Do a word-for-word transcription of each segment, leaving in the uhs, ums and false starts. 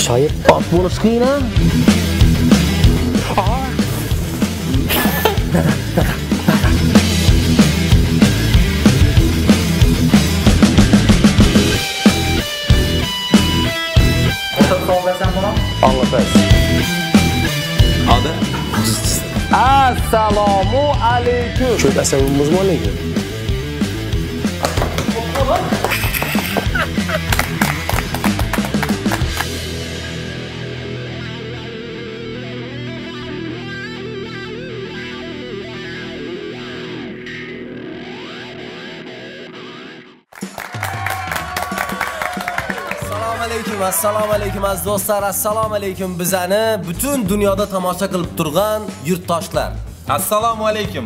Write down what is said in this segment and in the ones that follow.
Shoir pop bo'lish qiyin a? Hadi. Assalomu alaykum. Ko'p asabimiz bormi? Assalomu alaykum aziz do'stlar, assalomu alaykum bizani butun dunyoda tomosha qilib turgan yurtdoshlar. Assalomu alaykum.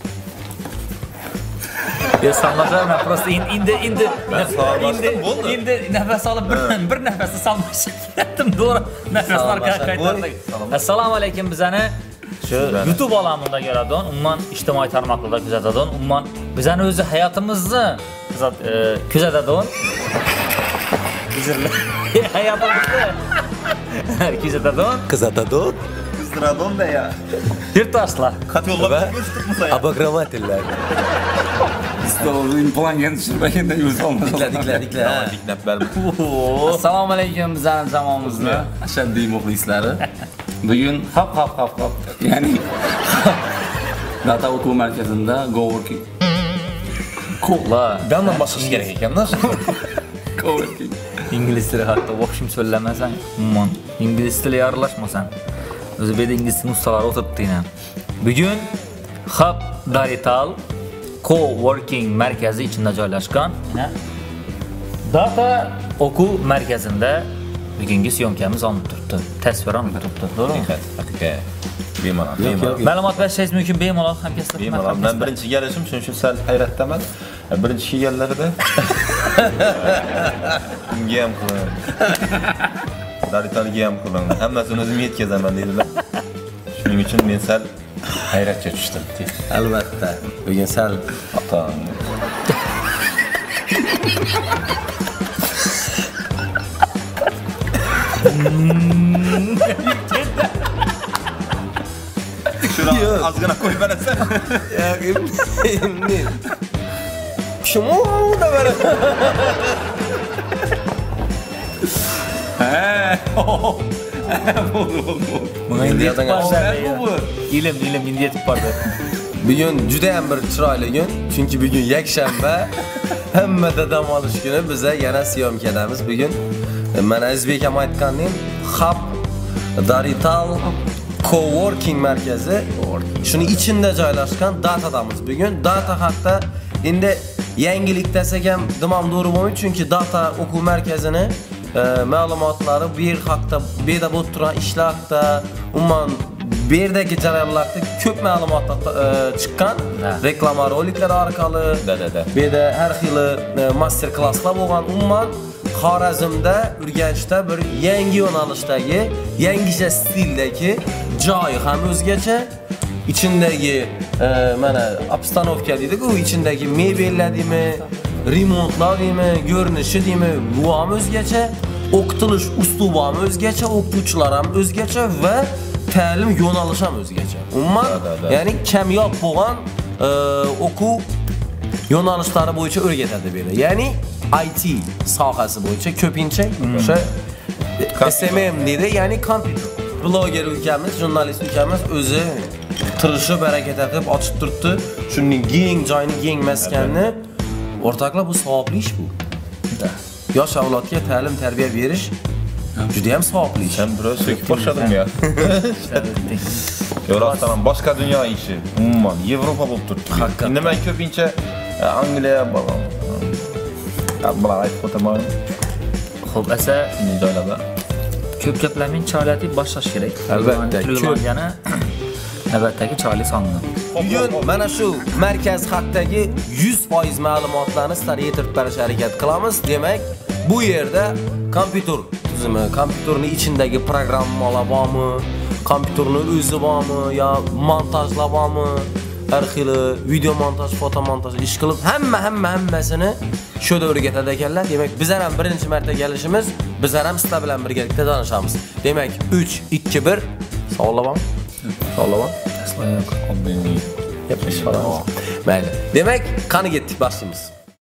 Ya salmasana, prosta endi endi endi endi nafas olib bir bir nafasni salmashatim, to'g'ri. Nafaslar qaytardik. Assalomu alaykum bizani shu YouTube olamida ko'radigan, umuman ijtimoiy tarmoqlarda kuzatadigan, umuman bizani o'zi hayotimizni kuzatadigan Bizlar hayotimizni kuzatadigan, Kuzatadigan, Kızdıradon da ya. yurtdoshlar. Kat yollab ko'rsatibmiz ya. Abagramatellar. İstanbul'un plan yetiştirmekinde yüz olmaz. Dikla dikla dikla. Diklab berib. Assalomu alaykum bizning zamonimizni ashaddiy muxlislari. Bugun hop hop hop hop. Ya'ni Data o'quv markazida coworking. Ko'la. Bundan boshqa kerak ekan-da. Coworking. İngiliz tili hatta o'qishim so'zlamasan, umuman ingliz tili aralashmasan. O'zi bu yerda ingliz ustalari o'tiribdi. Bugun Hub Digital Co-working markazi ichida joylashgan Data o'quv markazida bugungi syomkamiz olib turibdi. Tasvir olib turibdi, to'g'rimi? Haqiqat. Bemalol, bemalol. Ma'lumot berishingiz mumkin, bemalol hamkasblar. Bemalol. Men birinchi kelishim shuning uchun sal hayratdaman. Birinchi kelganlarida unga ham qilaman. Daritalga ham qilaman. Hammasini o'zim yetkazaman dedilar. Shuning uchun men sal hayratga tushdim. Albatta. Bugun sal Atam. Şuna azgına koy versen. Ya endi. Şumu da ver. He. Bunga endi yetib bordi. Ilim, ilim endi yetib bordi. Bugun juda ham bir chiroyli kun, chunki bugun yakshanba. Hammada dam olish kuni biza yana syomkadamiz. Bugun mana Azbek ham aytgandek, Hub Digital Co-working markazi shuni ichida joylashgan Datadamiz. Bugun Data haqida endi yangilik desak ham dimam to'g'ri bo'lmaydi, chunki Data o'quv markazini ma'lumotlari bu yer haqida, bu yerda bo'lib turgan ishlar haqida, umuman bu yerdagi jarayonlarda ko'p ma'lumotlar chiqqan. Reklama roliklari orqali, bu yerda har xil master klasslar bo'lgan. Umuman Xorazmda, Urganchda bir yangi yo'nalishdagi, yangicha stildagi joyi ham o'zgacha. İçindagi mana obstanovka deydi-ku, içindagi mebellar deymi, remontlar deymi, ko'rinishi deymi, bu ham o'zgacha, o'qitilish uslubi ham o'zgacha, o'qituvchilar ham o'zgacha va ta'lim yo'nalishi ham o'zgacha. Umuman, ya'ni kamyob bo'lgan o'quv yo'nalishlari bo'yicha o'rgatadi bu yerda. Ya'ni I T sohasi bo'yicha ko'pincha o'sha S M M deydi, ya'ni kompyuter. Bloger ukamiz, jurnalist ukamiz o'zi tirishib harakat etib ochib turibdi. Shuning keng joyini, keng maskanni o'rtoqlar, bu savobli ish bu. Yosh avlodga ta'lim, tarbiya berish juda ham savobli ish. Sen biroz sökib boshladim ya. Yo'qotdan boshqa dunyo ishi. Umuman Yevropa bo'lib turibdi. Nima ko'pincha Angliya bo'lgan. Abla aytib o'taman. Xo'p, asa joylarda ko'p gaplarning chiroyli boshlash kerak. Albatta, ko'pgani navbatdagi chiroyli sonni. Bugun mana shu markaz haqidagi yuz foiz ma'lumotlarni sizlarga yetkazib berish harakat qilamiz. Demak, bu yerda kompyuter tizimi, kompyuterning ichidagi programmalar bormi, kompyuterning o'zi bormi, yo montajlar bormi, har xili video montaj, foto montaj ish qilib, hamma hamma hammasini shu yerda o'rgatadi ekanlar. Demak, bizlar ham birinchi marta kelishimiz, bizlar ham sizlar bilan birgalikda tanishamiz. Demak, uch ikki bir sog'lom. Sog'lom. Asloyoq oddiy. Yapish falan. Mayli. Demak, qani ketdik boshlaymiz.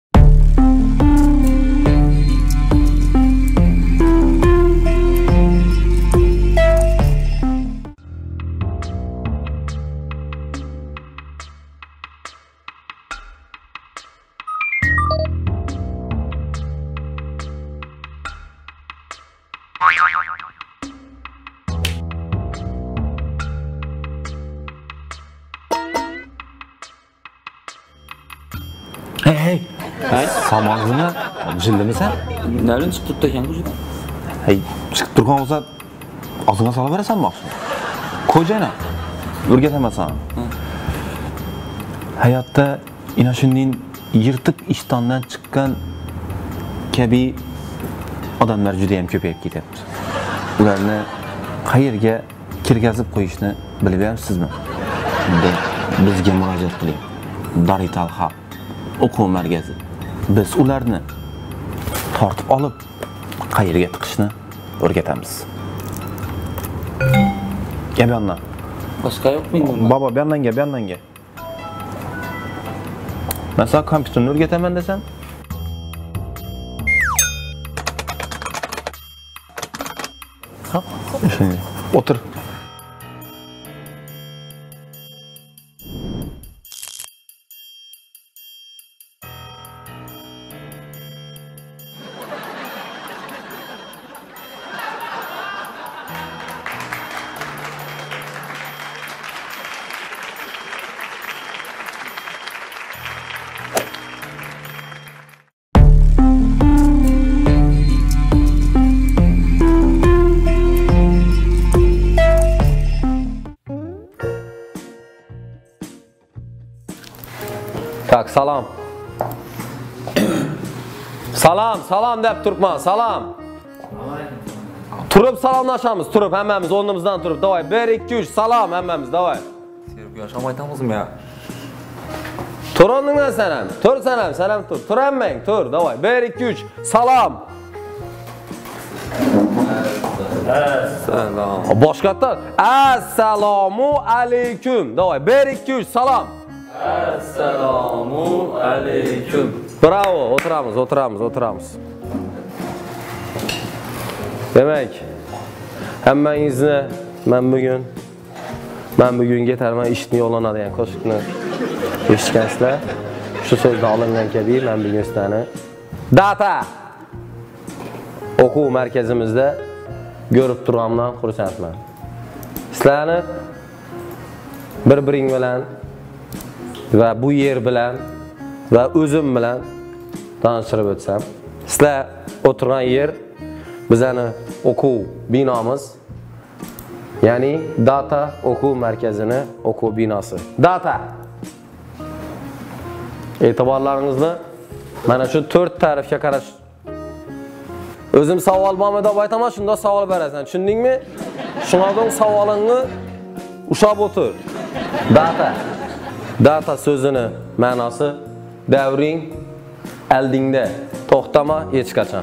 Hey hey. Hey, samozni jildimisan? Nereden chiqib turibdi ekan bu? Hey, chiqib turgan bo'lsa, og'zingga solib berasanmi? Ko'jana. O'rgataman. Hayotda ina shunday yirtiq ishtondan chiqqan kabi odamlar juda ham ko'payib ketyapti. Ularni qayerga kirgazib qo'yishni bilyapsizmi? Bizga murojaat qiling. Darital Hub o'quv markazi. Biz ularni tortib olib qayerga tiqishni o'rgatamiz. Gap yondan. Boshqa yo'qmi? Baba, bu yandan gap, bu yandan gap. Mesela kompüterni o'rgataman desam, ha, shunday. O'tir. Tak, salam. Salam, salam deb turibman, salam. Turib salomlashamiz, turib hammamiz o'rnimizdan turib. Davay, bir ikki uch salam hammamiz, davay. Serib yasham aytamizmi ya? Tur o'rningdan sen ham. Tur sen ham, sen ham tur. Tur hammang, tur, davay. bir ikki uch salam. Assalom. Boshqatda assalomu alaykum. Davay, bir ikki uch salam. Assalomu alaykum. Bravo, o'tiramiz, o'tiramiz, o'tiramiz. Demak, hammangizni men bugun men bugun yetarman ishni yo'llanadigan qo'shiqni eshitgansizlar. Shu so'zdan olingan kabi men bugun sizlarni Data o'quv markazimizda ko'rib turganimdan xursandman. Sizlarni bir-biring bilan va bu yer bilan va o'zim bilan tanishtirib o'tsam. Sizlar o'tirgan yer bizani o'quv binomiz, ya'ni Data o'quv markazini o'quv binosi. Data. E'tiborlaringizni mana shu to'rt tarafga qarash. O'zim savol bormi deb aytaman, shunda savol berasan. Tushundingmi? Shundan savolingni ushab o'tir. Data. Data so'zini ma'nosi davring aldingda, to'xtama hech qachon.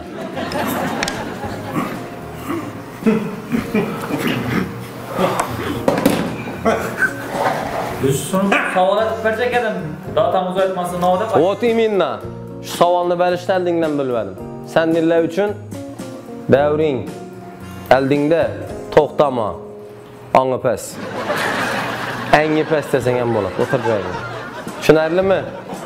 Savol etib bersak edim. Datamiz aytmasa nima deb? What iminna? Shu savolni berishdaningdan bilmadim. Sen dinlar uchun davring aldingda, to'xtama. Angi pas. Angi pas desang ham bo'ladi. O'tir joyga. Tushunarlimi?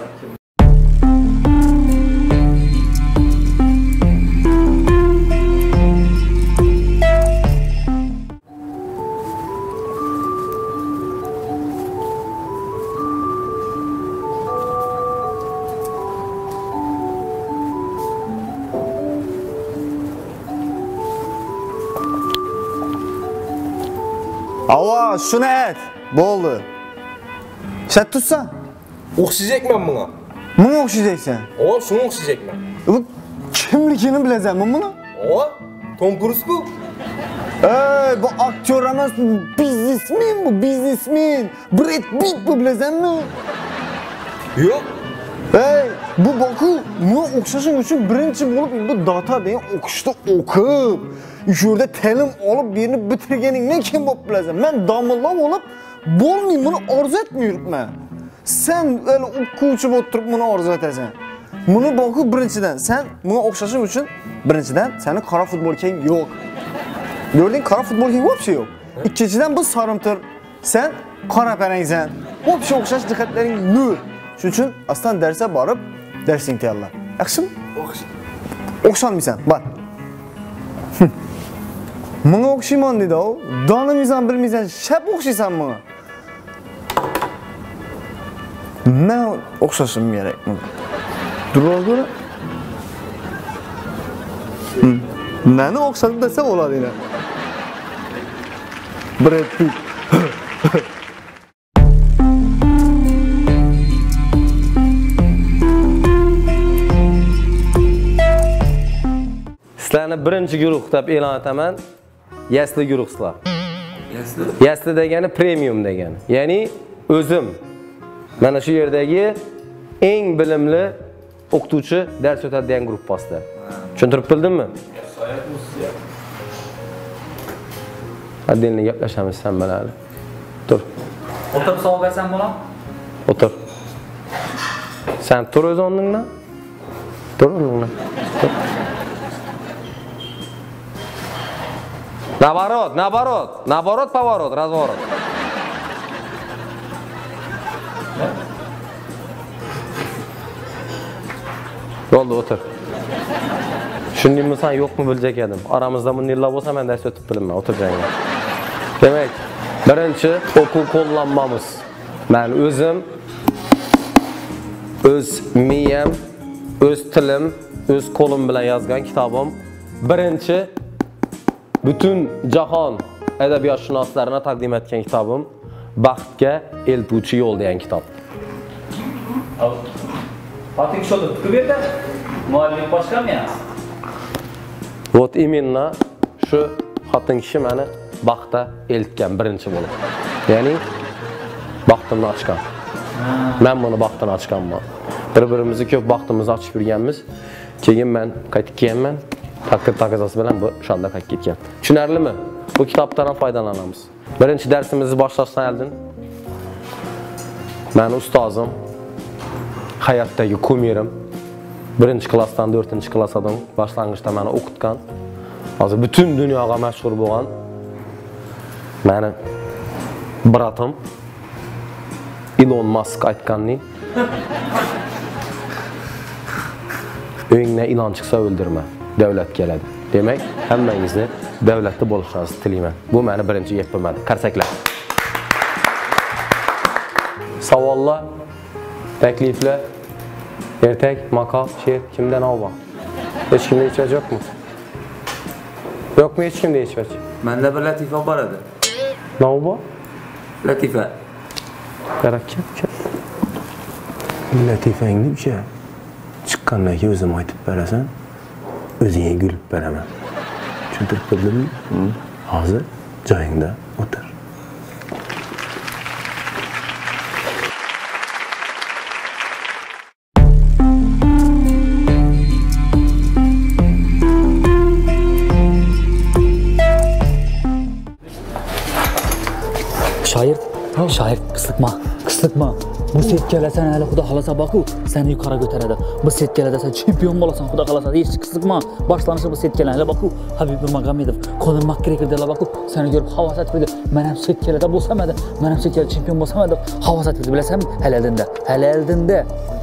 Ava, şunu et. Bo'ldi. Shat tutsan. O'xshayacakman bunga. Bunga o'xshaysan. O, shunga o'xshayacakman. Bu kimligini bilasanmi buni? O, Tom Cruise ku. Ey, bu aktör emas, bu biznesmen, bu biznesmen. Brad Pitt bu bilasanmi? Yo'q. Ey, bu Baku, men o'xshashim uchun birinchi bo'lib bu data degan o'qishda o'qib, shu yerda ta'lim olib, birini bitirganingdan keyin bo'lib bilasan. Men domla bo'lib, bo'lmayman, buni orzu etmayman. Sen öyle o'quvchi bo'lib turib buni orzu etasan. Buni Baku birinchidan, sen bunga o'xshashim uchun birinchidan seni qora futbolkang yo'q. Gördün qora futbolkang vobshe yo'q. Ikkinchidan bu sarimtir, sen qora parangsan. Vobshe o'xshash jihatlaring nol. Shuning uchun aslan darsga borib, darsing tayyorla. Yaxshimi? O'xshalmaysan. Bor. Menga o'xshayman dedi u. Donimizdan bilmaysan, shap o'xshaysan menga. Men o'xshashim kerak menga. Durga. Meni o'xshatib desa bo'ladi ena. Brad Pitt. Sizlarni birinchi guruh deb e'lon etaman. Yasli guruhsizlar. Yasli? Yasli degani premium degani. Ya'ni o'zim mana shu yerdagi eng bilimli o'qituvchi dars o'tadigan guruh postda. Tushuntirib bildimmi? Adilni gaplashamiz sen bilan. Tur. O'tirib savol bersam bo'ladimi? O'tir. Sen tur o'z o'rningdan. Tur o'rningdan. Наоборот, наоборот, наоборот, поворот, разворот. Bo'ldi, o'tir. Shundaymi sen yo'qmi biljak edim. Aramizda bunday bo'lsa men dars o'tib bilaman, o'tirjangga. Demak, birinchi o'quv qo'llanmamiz. Men o'zim o'z miyam, o'z tilim, o'z qo'lim bilan yozgan kitobim birinchi butun jahon adabiyotshinoslarini taqdim etgan kitobim Baxtga eltuvchi yo'l degan kitob. Xotin kishi o'tirib bu yerda muallif boshqami ya? Вот именно shu xotin kishi meni baxtga eltgan birinchi bo'lib. Ya'ni baxtimni ochgan. Men buni baxtini ochganman. Bir-birimizni ko'p baxtimizni ochib yurganmiz. Keyin men qaytib kelganman. Taqdir taqozosi bilan bu shunda qaytib ketgan. Tushunarlimi? Bu kitobdan ham foydalanamiz. Birinchi darsimizni boshlashdan oldin men ustozim, hayotdagi kumirim, birinchi klassdan to'rtinchi klassdan boshlang'ishda meni o'qitgan, hozir butun dunyoga mashhur bo'lgan meni bratim Elon Musk aytganning o'yingdan ilon chiqsa o'ldirma, davlat keladi. Demak, hammangizni davlatda bo'lishingizni tilayman. Bu meni birinchi gapim edi. Qarsaklar. Savollar, takliflar, ertak, maqol, she'r kimdan olgan? Hech kimda hech vaqt yo'qmi? Yo'qmi hech kimda hech vaqt? Menda bir latifa bor edi. Nima bor? Latifa. Qarakka. Latifangni ucha chiqqandan keyin o'zim aytib berasan, o'zingga gulib beraman. Tushuntirib bildimmi? Hozir joyingda o'tir. Shoir, shoir qisliqma, qisliqma. Bu setkalar sen hali xudo xolasa Baku seni yuqori ko'taradi. Bu setkalarda sen chempion bo'lasan, xudo xolasa. Hech qisliqma. Boshlanishi bu setkalar Baku Habib Nurmagomedov, Conor McGregor Baku seni ko'rib havas etdi. Men ham setkalarda bo'lsam edi, men ham setkalarda chempion bo'lsam edi, havas etdi. Bilasanmi? Halalinda, halalinda.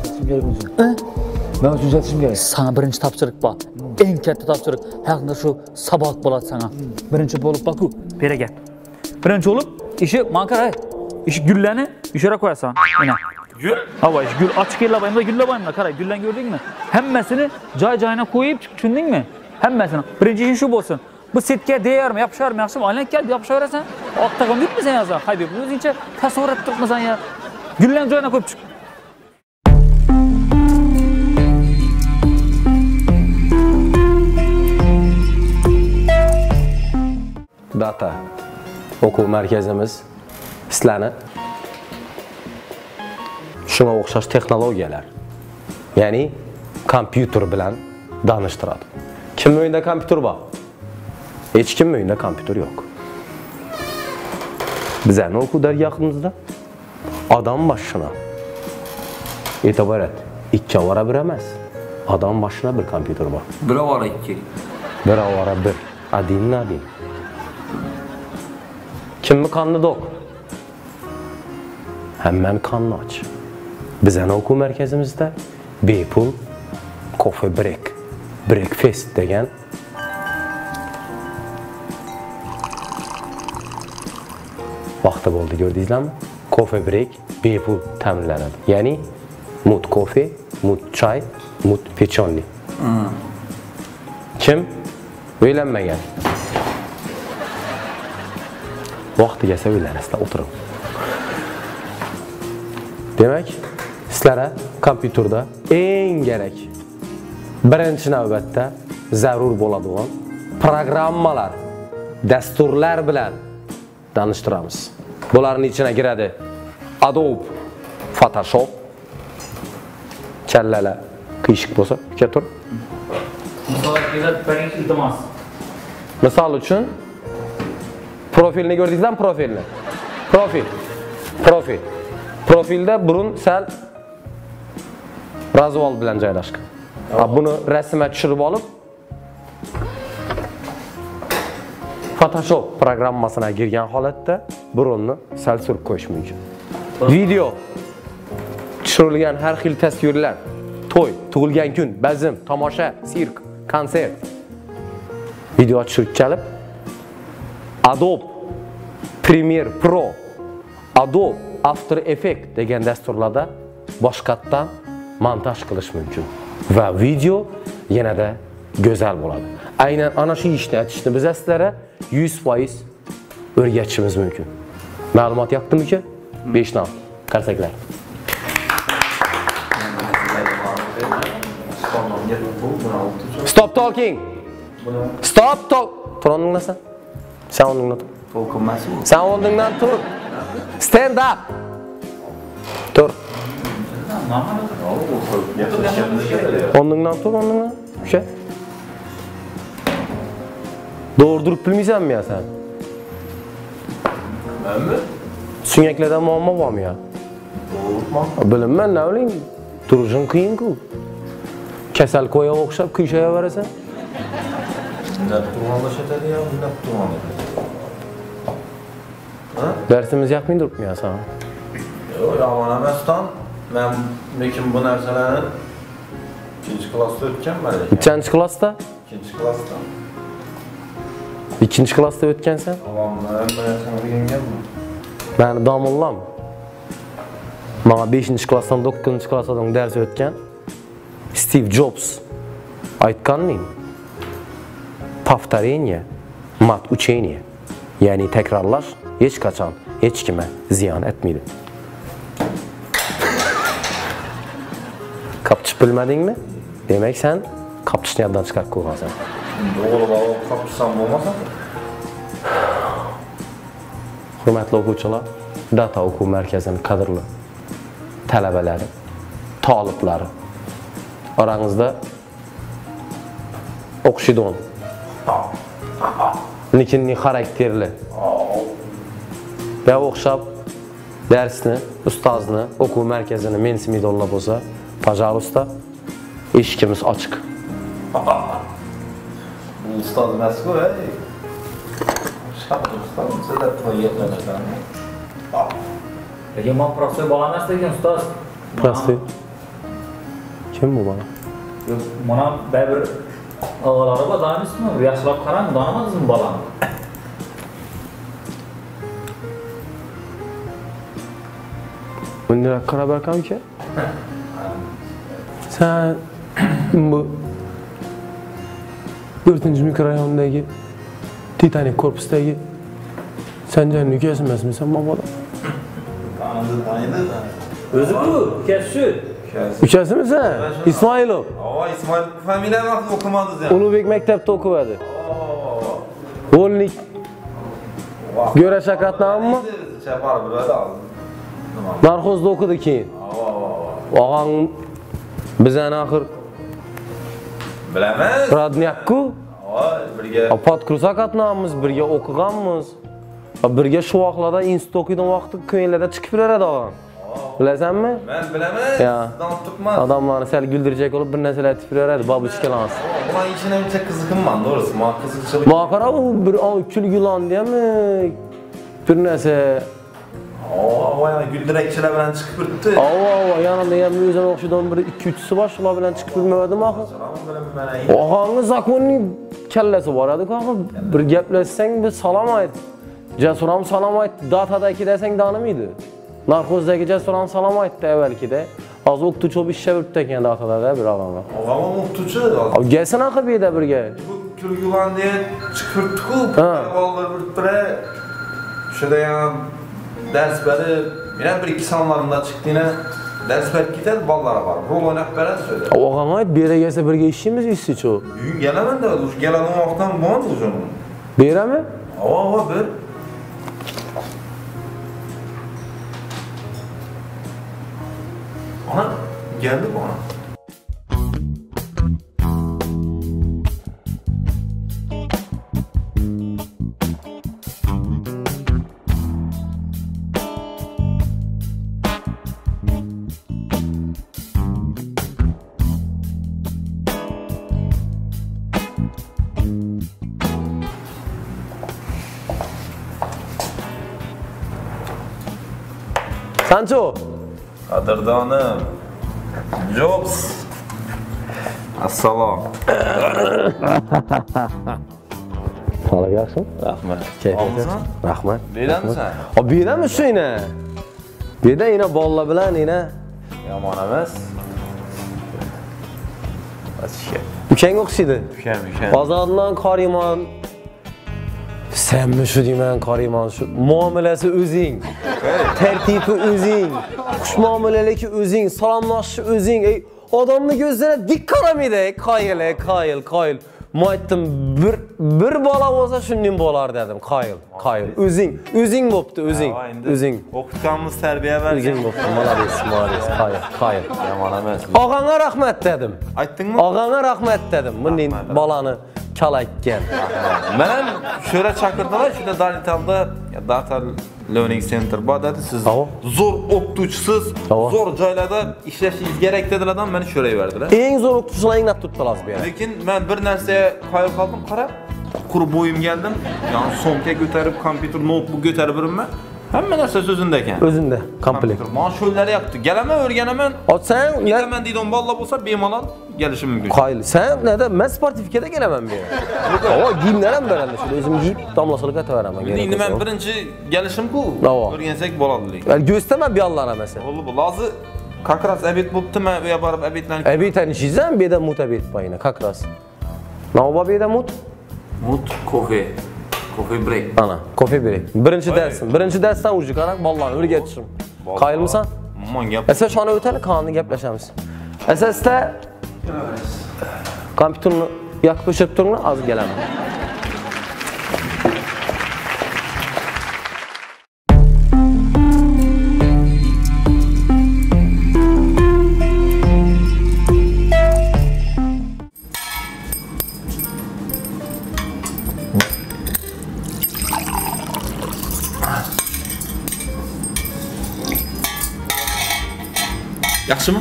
Men uchun yetishim kerak. Sana birinchi topshiriq bor. Eng katta topshiriq. Haqida shu sabot bo'ladi sana. Birinchi bo'lib Baku, beraga. Birinchi bo'lib ishi manqara. İş gülleni işe koyarsan. Yine. Gül? Hava iş gül açık elle bayımda gülle bayımda. Karay güllen gördün mü? Hemmesini cay cayına koyup düşündün mü? Hemmesini. Birinci işin şu olsun. Bu setke değer mi? Yapışar mı? Yapışar mı? Aynen geldi yapışarsan. Altta kalın gitme sen yazan. Haydi bu yüzünce tasavvur ettik mi sen ya? Güllen cayına koyup çık. Data o'quv markazimiz sizlarni shunga o'xshash texnologiyalar, ya'ni kompyuter bilan tanishtiradi. Kimning uyida kompyuter bor? Hech kimning uyida kompyuter yo'q. Bizning o'quv dargohimizda odam boshina e'tiborat ikki avara bir emas, odam boshina bir kompyuter bor. Bir avara ikki. Bir avara bir, adin nadin. Kimni qonni do'q? Hammani qonni och. Bizning o'quv markazimizda bepul coffee break, breakfast degan vaqti bo'ldi, ko'rdingizlarmi? Coffee break bepul ta'minlanadi. Ya'ni mut kofe, mut choy, mut pechonli. Kim o'ylanmagan? Vaqtiga esa o'ylanasizlar, o'tirib. Demak, sizlarga kompyuterda eng kerak birinchi navbatda zarur bo'ladigan programmalar, dasturlar bilan tanishtiramiz. Bularning ichiga kiradi Adobe Photoshop, challala qiyshiq bo'lsa, ketur. Misol uchun profilni ko'rdingizlarmi? Profilni. Profil. Profil. Profilda burun sal razvol bilan joylashgan. Buni rasmga tushirib olib Photoshop programmasına girgan holatda burunni sal surib qo'yish mumkin. Video tushirilgan har xil tasvirlar, to'y, tug'ilgan kun, bazm, tomosha, sirk, konsert video tushirib chalib Adobe Premiere Pro, Adobe After Effects degan dasturlarda boshqatdan montaj qilish mumkin va video yanada go'zal bo'ladi. Aynan ana shu ishni aytishni biz sizlarga yuz foiz o'rgatishimiz mumkin. Ma'lumot yoqdimi-ki? besh nom. Qarsaklar. Stop talking. Stop talk. Tur o'rningdan. Sen o'rningdan tur. O'qimasin. Sen o'rningdan tur. Stand up. Tur. O'rningdan tur, o'rningdan. O'sha. Doğru durup bilmeysen mi ya sen? Ben mi? Sünneklerden muamma var mı ya? Doğrultmam. Bilinmem, ne bileyim. Duruşun kıyın ku. Kesel koya okşap kıyışaya veresen. Bunlar durmanla şeteli ya, bunlar durmanla. Dersimiz yakmayın durup mu ya sana? Yok, yaman emasdan. Ben mekin bu narsalarni ikinci klasta o'tganman. İkinci klasta? İkinci klasta. İkinci klasta o'tgansan? Avamlar hamma o'rganganman. Ben domillam. Bana beshinchi klassdan dokuzunchi klassdan ders o'tgan Steve Jobs aytganmi? Повторение мат учение. Ya'ni takrorlash hech qachon hech kimga ziyon etmaydi. Kapçıp bilmedingmi? Demek sen kapçışni yoddan chiqarib qo'ygansan. O'g'lim olib qopsam bo'lmasa? Hurmatli o'quvchilar, Data o'quv markazining qadrli talabalari, toliblari, orangizda o'qishidon, lekinning xarakterli va o'xshab darsni, ustozni, o'quv markazini mensimaydilar bo'lsa, пожалуйста, eshikimiz ochiq. Bu ustoz emas-ku, ey. Shaqqa ustoz, sizlar qo'yganlar. Lekin men professor bola emas ekan, ustoz. Professor. Kim bu bola? Yo'q, mana bir o'g'illari bor, danishmi? Yaxshilab qarang, danamadingizmi bolani? Bunday qarab bakamki? Sen bu dördüncü mikrorayondagi Titanic korpusdagi Sanjarning ukasi emasmisan, boboda? Tanıdı, tanıdı da. O'zi bu, ukasi shu. Ukasimisan? Ismoilov. Ava, İsmail familiya vaqt o'qimadingiz ya. Ulug'bek maktabda o'qiydi. Volnik Göreşe qatnammi? Chapar biladi hozir. Narxozda o'qidi keyin. Og'ang bizani axir Bilaman. Radnyak-ku. Voy, birga. Podkursa qatnammiz, birga o'qiganmiz. Birga shu vaqtlarda institut o'qigan vaqtda ko'ngillarda chiqib beradi og'am. Bilasanmi? Men bilaman. Ya. Sizdan tutman. Odamlarni sal guldirjak olib bir narsalar aytib beradi, babushkalar. Ulan ishini uncha qiziqman, to'g'risi. Men qiziqchilik. Ma qara u bir uch yil Yulandiyami? Bir narsa. Oo, voy, guldirakchilar bilan chiqib turibdi. Avo, avo, yanimda ham o'zim o'xshagan bir ikki uch kisi bor, shular bilan chiqib yurmadim axir. Og'angni zakonning kallasi bor edi, axir. Bir gaplashsang, bir salom ayt. Jasur ham salom ayt, datadagi desang danimaydi. Narxozdagi Jasur ham salom aytdi avvalgida. Hozir o'qituvchi bo'lib ishlab yuribdi ekan datada bir og'am. Og'am o'qituvchi. Abi gelsin axir bu yerda birga. Bu Kulgulandiya chiqib turibdi-ku. Bolalar bir-biri shunda ham ders berib, men ham bir ikki sonlarimda chiqdina ders berib ketadi, bolalar bor. Rol o'ynab beradi shunda. Og'am ayt, bu yerga kelsa birga ishlaymiz istichu. Bugun kelaman-da, o'sha keladigan vaqtdan bo'ldi o'zim. Berami? Avo, bir. Ana, geldi bana. Sancho. Qadrdonim. Jobs. Assalom. Hola, yaxshimi? Rahmat. Kayfiyat. Rahmat. Beydamisan? O, bu yerdami shu ina? Bu yerda ina bolalar bilan ina Yomon emas. Achishga. ukang o'xshaydi. Ukam, ukam. Bozordan Qoriman. Senmi shu deyman, Qoriman shu. Muomalasi o'zing. Tartibi o'zing. Xushmuomalaligi o'zing, salomlashish o'zing. Ey, odamni ko'zlariga dik qaramaydi, qoyil, qoyil, qoyil. Men aytdim, bir bir bola bo'lsa shundan bo'lar dedim, qoyil, qoyil. O'zing, o'zing bo'pti, o'zing, o'zing. O'qitganimiz tarbiya bergan. O'zing bo'pti, malades, malades, qoyil, qoyil. Yomon emas. Og'anga rahmat dedim. Aytdingmi? Og'anga rahmat dedim. Bunday bolani kalaytgan. Men ham sho'ra chaqirdilar, shunda Dalitalda Data Learning Center bor dedi. Siz zo'r o'qituvchisiz, zo'r joylarda ishlashingiz kerak dedilardan meni sho'ra yubordilar. Eng zo'r o'qituvchilar eng tutdilar bu yerda. Lekin men bir narsaga qoyil qoldim, qarab, qurib bo'yim keldim. Ya'ni so'mka ko'tarib, kompyuter, notebook ko'tarib yuribman. Hamma narsa o'zimda ekan. O'zimda, komplekt. Men sho'llar yapti. Gelaman, o'rganaman. Sen kelaman deydigan bolalar bo'lsa, bemalol kelishim mumkin. Qoyil, sen neda? Men sportifikada kelaman bu yerga. Avo, giyimlar ham beradi, shu o'zim giyib, damlasalik ataveraman. Endi men birinchi kelishim-ku, o'rgansak bo'ladi. Val go'staman bu yoqlar emas. Bo'ldi, hozir как раз обед bo'pti, men u yerga borib obedlarni. Obeddan ishlaysan, bu yerda mut obed payina, как раз. Nima bu yerda mut? Mut, kofe. Kofe break. Ana, kofe break. Birinchi darsim, birinchi darsdan urji qaraq, bolalarni o'rgatishim. Qoyilmisan? Aman gap. Esa shuni o'tali, qonni gaplashamiz. Asosda kompyuterni yoqib o'chirib turinglar, hozir kelaman. Yaxshimi?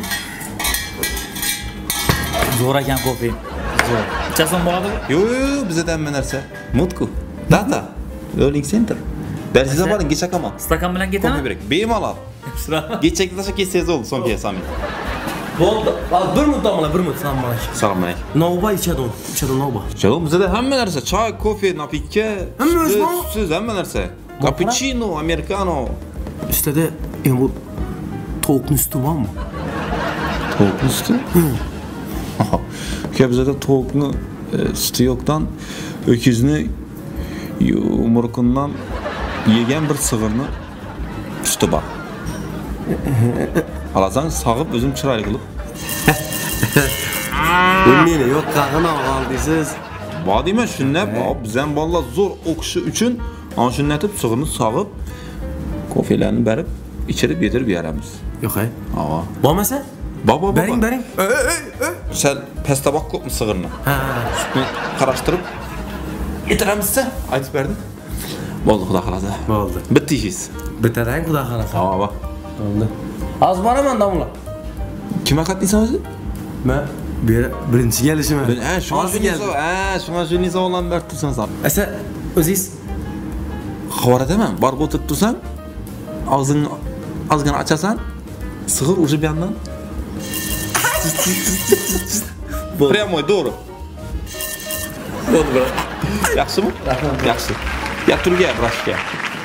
Zo'r ekan kofe. Zo'r. Ichasan bo'ladimi? Yo'q, yo'q, bizda hamma narsa. Mutku. Data. Learning Center. Darsingizni boring, kecha qolma. Stakan bilan ketaman. Bemalol. Kechakda tasha ketsangiz bo'ldi, so'ng kelasan. Bo'ldi. Hozir bir minut tomla, bir minut salom alaykum. Salom alaykum. Novba ichadi, ichadi novba. Yo'q, bizda hamma narsa, choy, kofe, napitka, siz hamma narsa. Cappuccino, americano. Ustada endi bu tovuqning suti bormi? Tovuqning suti? Uka, bizda tovuqni suti yo'qdan o'kizni umurkundan yegan bir sig'irni suti bor. Alasang sog'ib o'zim chiroyli qilib. Bilmayman, yo'q qag'ina oldingiz. Bor deyman, shunday, biz ham bolalar zo'r o'qishi uchun Ana shuni aytib, sig'ini sog'ib, kofelarni berib, ichirib yedirib beramiz. Yo'q, ay. Ha. Bo'lmasa? Baba, baba. Bering, bering. Ey, ey, ey. Sen pestabaq ko'pmi sig'irni? Ha. Shuni qarashtirib yetiramiz-sa, aytib berdim. Bo'ldi, xudo xolasa. Bo'ldi. Bitta ishingiz. Bittadan xudo xolasa. Ha, baba. Bo'ldi. Hozir boraman domla. Kim haqatdingsan o'zi? Men bir birinchi kelishim. Ha, shunga shuni ha, shunga shuni savollarni berib tursan sen. Asa, o'zingiz xabar etaman, borib o'tirib tursan, og'zingni ozgina ochasan, sig'ir o'sha bu yandan. Прямой, doğru. Bo'ldi. Yaxshimi? Yaxshi. Ya turga, brashka.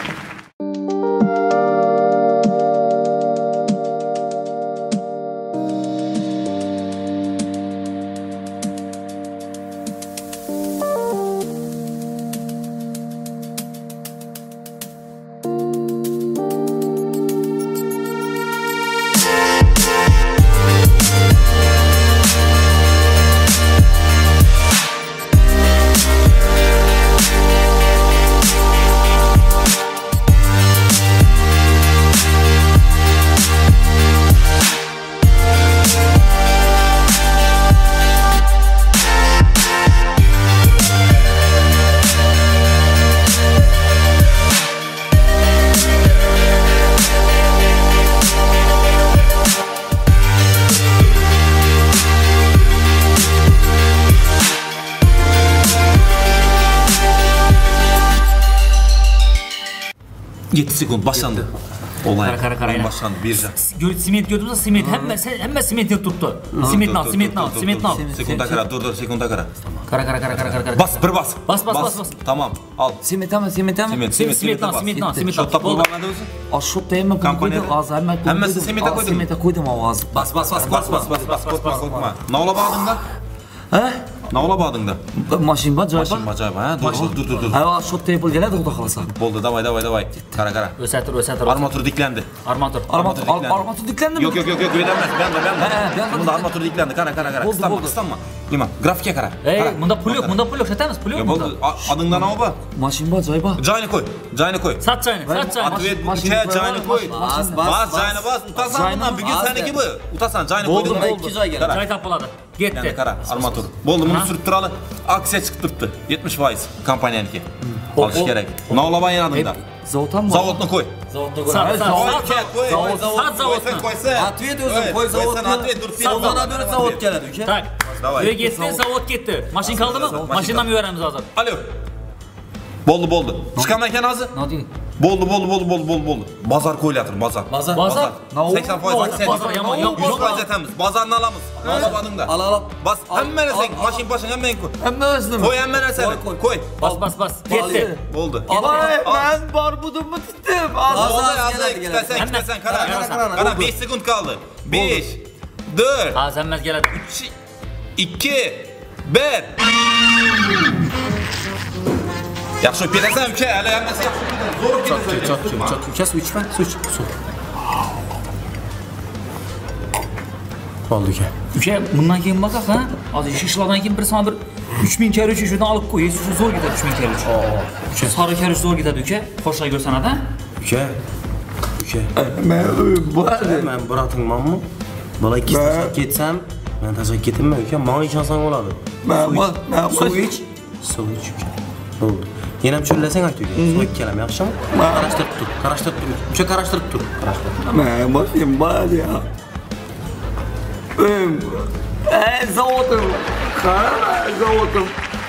yetti sekund başlandı. Olay. Kara kara kara. Başlandı birden. Gör siment gördünüz mü? Siment hemen hemen simentini tuttu. Siment al, siment al, siment al. Sekunda kara, dur dur sekunda kara. Kara kara kara kara kara. Bas, bir bas. Bas bas bas bas. Tamam, al. Siment ama siment ama. Siment, Siment siment, siment al, siment al, siment al. Şotta kullanmadı mısın? Aşıp da hemen Kampanyada. koydum. Az hemen koydum. Hemmesi simite koydun. Simite koydum avaz. Bas bas bas bas bas bas bas korkma korkma. Ne ola bağdın da? Ha? Ne ola bağdın da? Maşin var, joy Maşin var. acayip ha. Dur dur dur dur. dur. Ha, aşıp da yapıl geledi o da kalsa. Oldu, davay davay davay. Kara kara. Ösetir ösetir. Armatür diklendi. Armatür. Armatür, diklendi. armatür diklendi mi? Yok yok yok yok ödenmez. Ben de ben de. He, ben de Bunda armatür diklendi. Kara kara kara. Oldu, Kıslanma oldu. kıslanma. Liman. Grafike kara. Ey, Kara. bunda pul yok, bunda pul yok. Satamiz, pul yok Ya bunda. oldu. A- Adından al bak. Maşin var, joy var. Cayını koy. Cayını koy. Sat çayını, sat çayını. Atvet bu maşin ülkeye koy, cayını koy. bas, Bas bas, cayını bas. Utasan Cayını bundan. Bugün bas seninki de. bu. Utasan cayını Oldu, koydun. oldu. Kara. Çay tapıladı. Yani Gitti. kara armatür. Boldu bunu Ha? sürüp duralı. Aksiye çıktırttı. yetmiş faiz kampanyanınki. Alış o- gerek. Ne ola bayan adında. Zavutan mı? Zavodunu koy. Sat, sat, sat. Koy, koy, koy. Sat zavodunu. Atvet özüm koy zavodunu. Atvet dur. Sat Ondan zavod. dönüp zavod geledi ülke. Tak. Davay. Ve gitti, zavod gitti. Maşin kaldı mı? Maşindan mı öğrenimiz hazır? Alo. Boldu boldu. Çıkan mekan hazır. Ne diyor? Boldu boldu boldu boldu boldu boldu. Bazar koyulatır bazar. Bazar. Bazar. seksen faiz Bazar, bazar, yaman, yaman. yüz faiz etemiz. Bazarını alamız. Alabadın da. Al al al. Bas hemen al, sen. al. Maşin başın hemen koy. Hemen özlemi. Koy hemen sen. Koy, Koy. Bas bas bas. Gitti. Oldu. Vay Al. ben barbudumu tuttum. Az Oldu az yazdı. geledi geledi. Kitesen Hemen. kitesen kara. Kara, Kara kara, kara. beş sekund kaldı. beş, dört, Az emmez geledi. iki, bir. Yaxşı öp gedəsən ülke, hələ gəlməsə yaxşı öp gedəsən. Zor gedəsən. Çat çat çat. Kes su içme. Su iç. Su. Oldu ki. Ülke bundan keyin bakaq ha. Az şişladan keyin bir sana bir üç bin kere üç şuradan alıp koy. Şu zor gider üç bin kere üç. Aa. Sarı kere üç zor gider ülke. Hoşla görsen ha. Ülke. Ülke. Ben bu Ben bıraktım mı? Bana iki taşak gitsem, ben taşak gittim mi ülke? Bana içansan oladı. Ben bak, ben Su iç. Su iç ülke. Oldu. Yine bir çöllesen ayt ülke. Su iç kelam yakışa mı? Karıştırıp dur. Karıştırıp dur. Ülke karıştırıp dur. Karıştırıp dur. Ben bakayım bana ya. Ben Eee zavodum. Kara zavodum.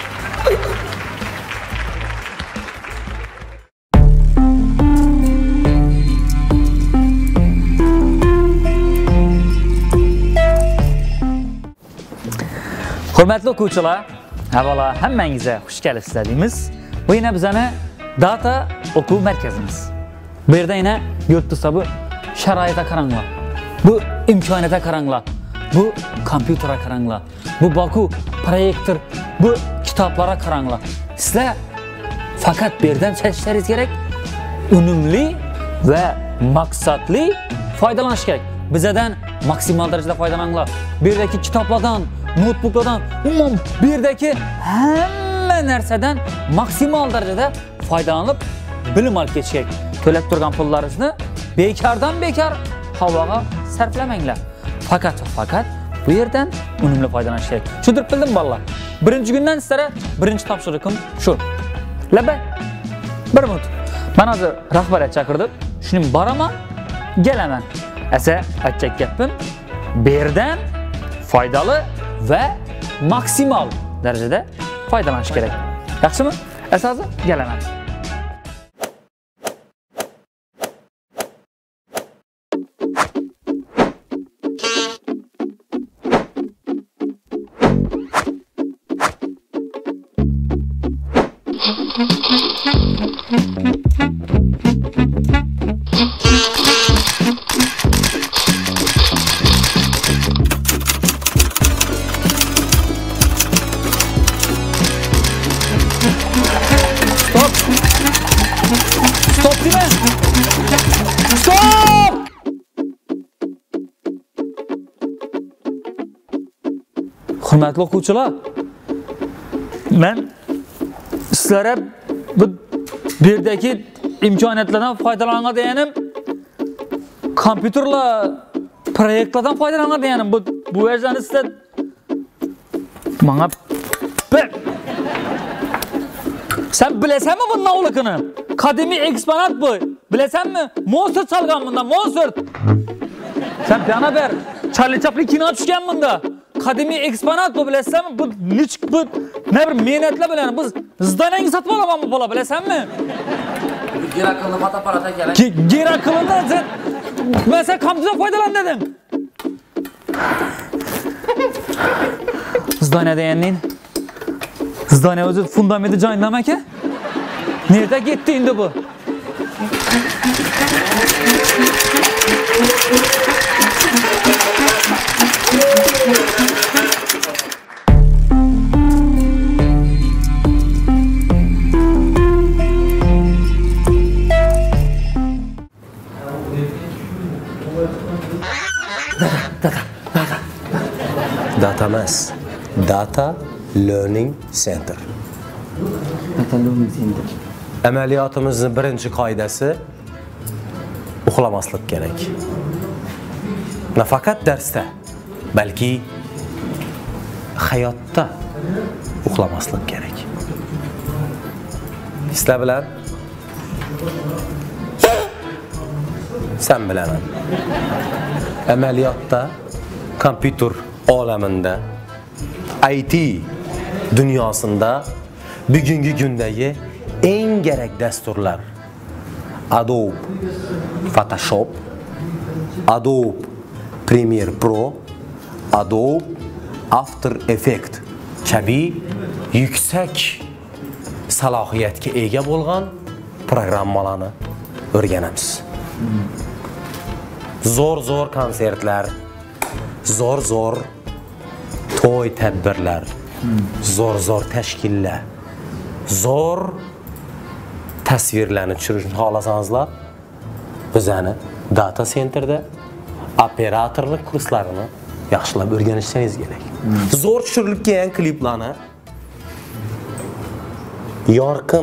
Hürmetli okuyucular, avvalo hammangizga xush kelibsizlar deymiz. Bu yine bizani data o'quv markazimiz. Bu yerda yine yurtda bu sharoitga qaranglar. Bu imkoniyatga qaranglar. Bu kompyuterga qaranglar. Bu Baku proyektor, bu kitoblarga qaranglar. Sizlar faqat bu yerdan seçishlaringiz kerak. Unumli ve maqsadli foydalanish kerak. Bizdan maksimal darajada foydalaninglar. Bu yerdagi kitoblardan, notebooklardan, umuman bu yerdagi hamma narsadan maksimal darajada foydalanib bilim olib ketishga to'lab turgan pullaringizni bekardan bekar havoga sarflamanglar. Faqat va faqat bu yerdan unumli foydalanish kerak. Tushuntirib bildim bolalar. Birinchi kundan sizlarga birinchi topshiriqim shu. Labay. Bir minut. Men hozir rahbariyat chaqirdim. Shuning boraman, kelaman. Asa aytchak gapim, bu yerdan foydali va maksimal darajada foydalanish kerak. Yaxshimi? Asosi kelaman. Hurmatli o'quvchilar, men sizlarga bu yerdagi imkoniyatlardan foydalangan deganim, kompyuterlar, proyektlardan foydalangan deganim, bu bu versiyani sizlar menga bir sen bilasanmi bundan o'likini? Qadimiy eksponat bu. Bilasanmi? Mozart chalgan bunda, Mozart. Sen yana ber. Charlie Chaplin kino tushgan bunda. Qadimiy eksponat bu, bilasanmi? Bu nechik bu ne bir mehnatlar bilan biz zdaniyani sotib olamanmi bola, bilasanmi? Geraklni fotoapparat akalar. Geraklni sen men sen kompyuterdan foydalan dedim. Zdaniya deganing Zdaniya o'zi fundamenti joyindan aka? Nereda ketdi endi bu? Data emas, Data Learning Center. Data Learning Center. Amaliyotimizning birinchi qoidasi uxlamaslik kerak. Nafaqat darsda, balki hayotda uxlamaslik kerak. Sizlar bilan sen bilaman. Amaliyotda, kompyuter olamida, I T dunyosida bugungi kundagi eng kerak dasturlar Adobe Photoshop, Adobe Premiere Pro, Adobe After Effects kabi yuksak salohiyatga ega bo'lgan programmalarni o'rganamiz. Zo'r-zo'r konsertlar, zo'r-zo'r to'y tadbirlar, zo'r-zo'r tashkillar, zo'r tasvirlarni tushirishni xohlasangizlar, bizani Data Centerda operatorlik kurslarini yaxshilab o'rganishingiz kerak. Zo'r tushirilib kelgan kliplarni yorqin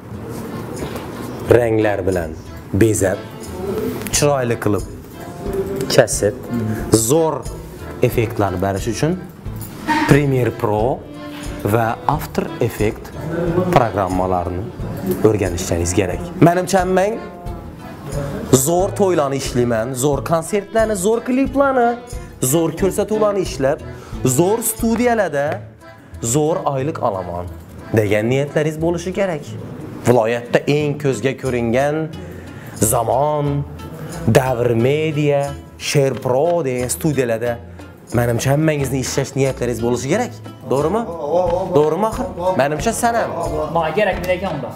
ranglar bilan bezab, chiroyli qilib kesib, zo'r effektlarni berish uchun Premiere Pro va After Effects programmalarini o'rganishingiz kerak. Menimcha men zo'r to'ylarni ishlayman, zo'r konsertlarni, zo'r kliplarni, zo'r ko'rsatuvlarni ishlab, zo'r studiyalarda zo'r oylik olaman degan niyatlaringiz bo'lishi kerak. Viloyatda eng ko'zga ko'ringan Zamon, Davr Media, Sher Pro degan studiyalarda menimcha hammangizni ishlash niyatlaringiz bo'lishi kerak. To'g'rimi? To'g'rimi axir? Menimcha sen ham. Menga kerakmi ekan unda?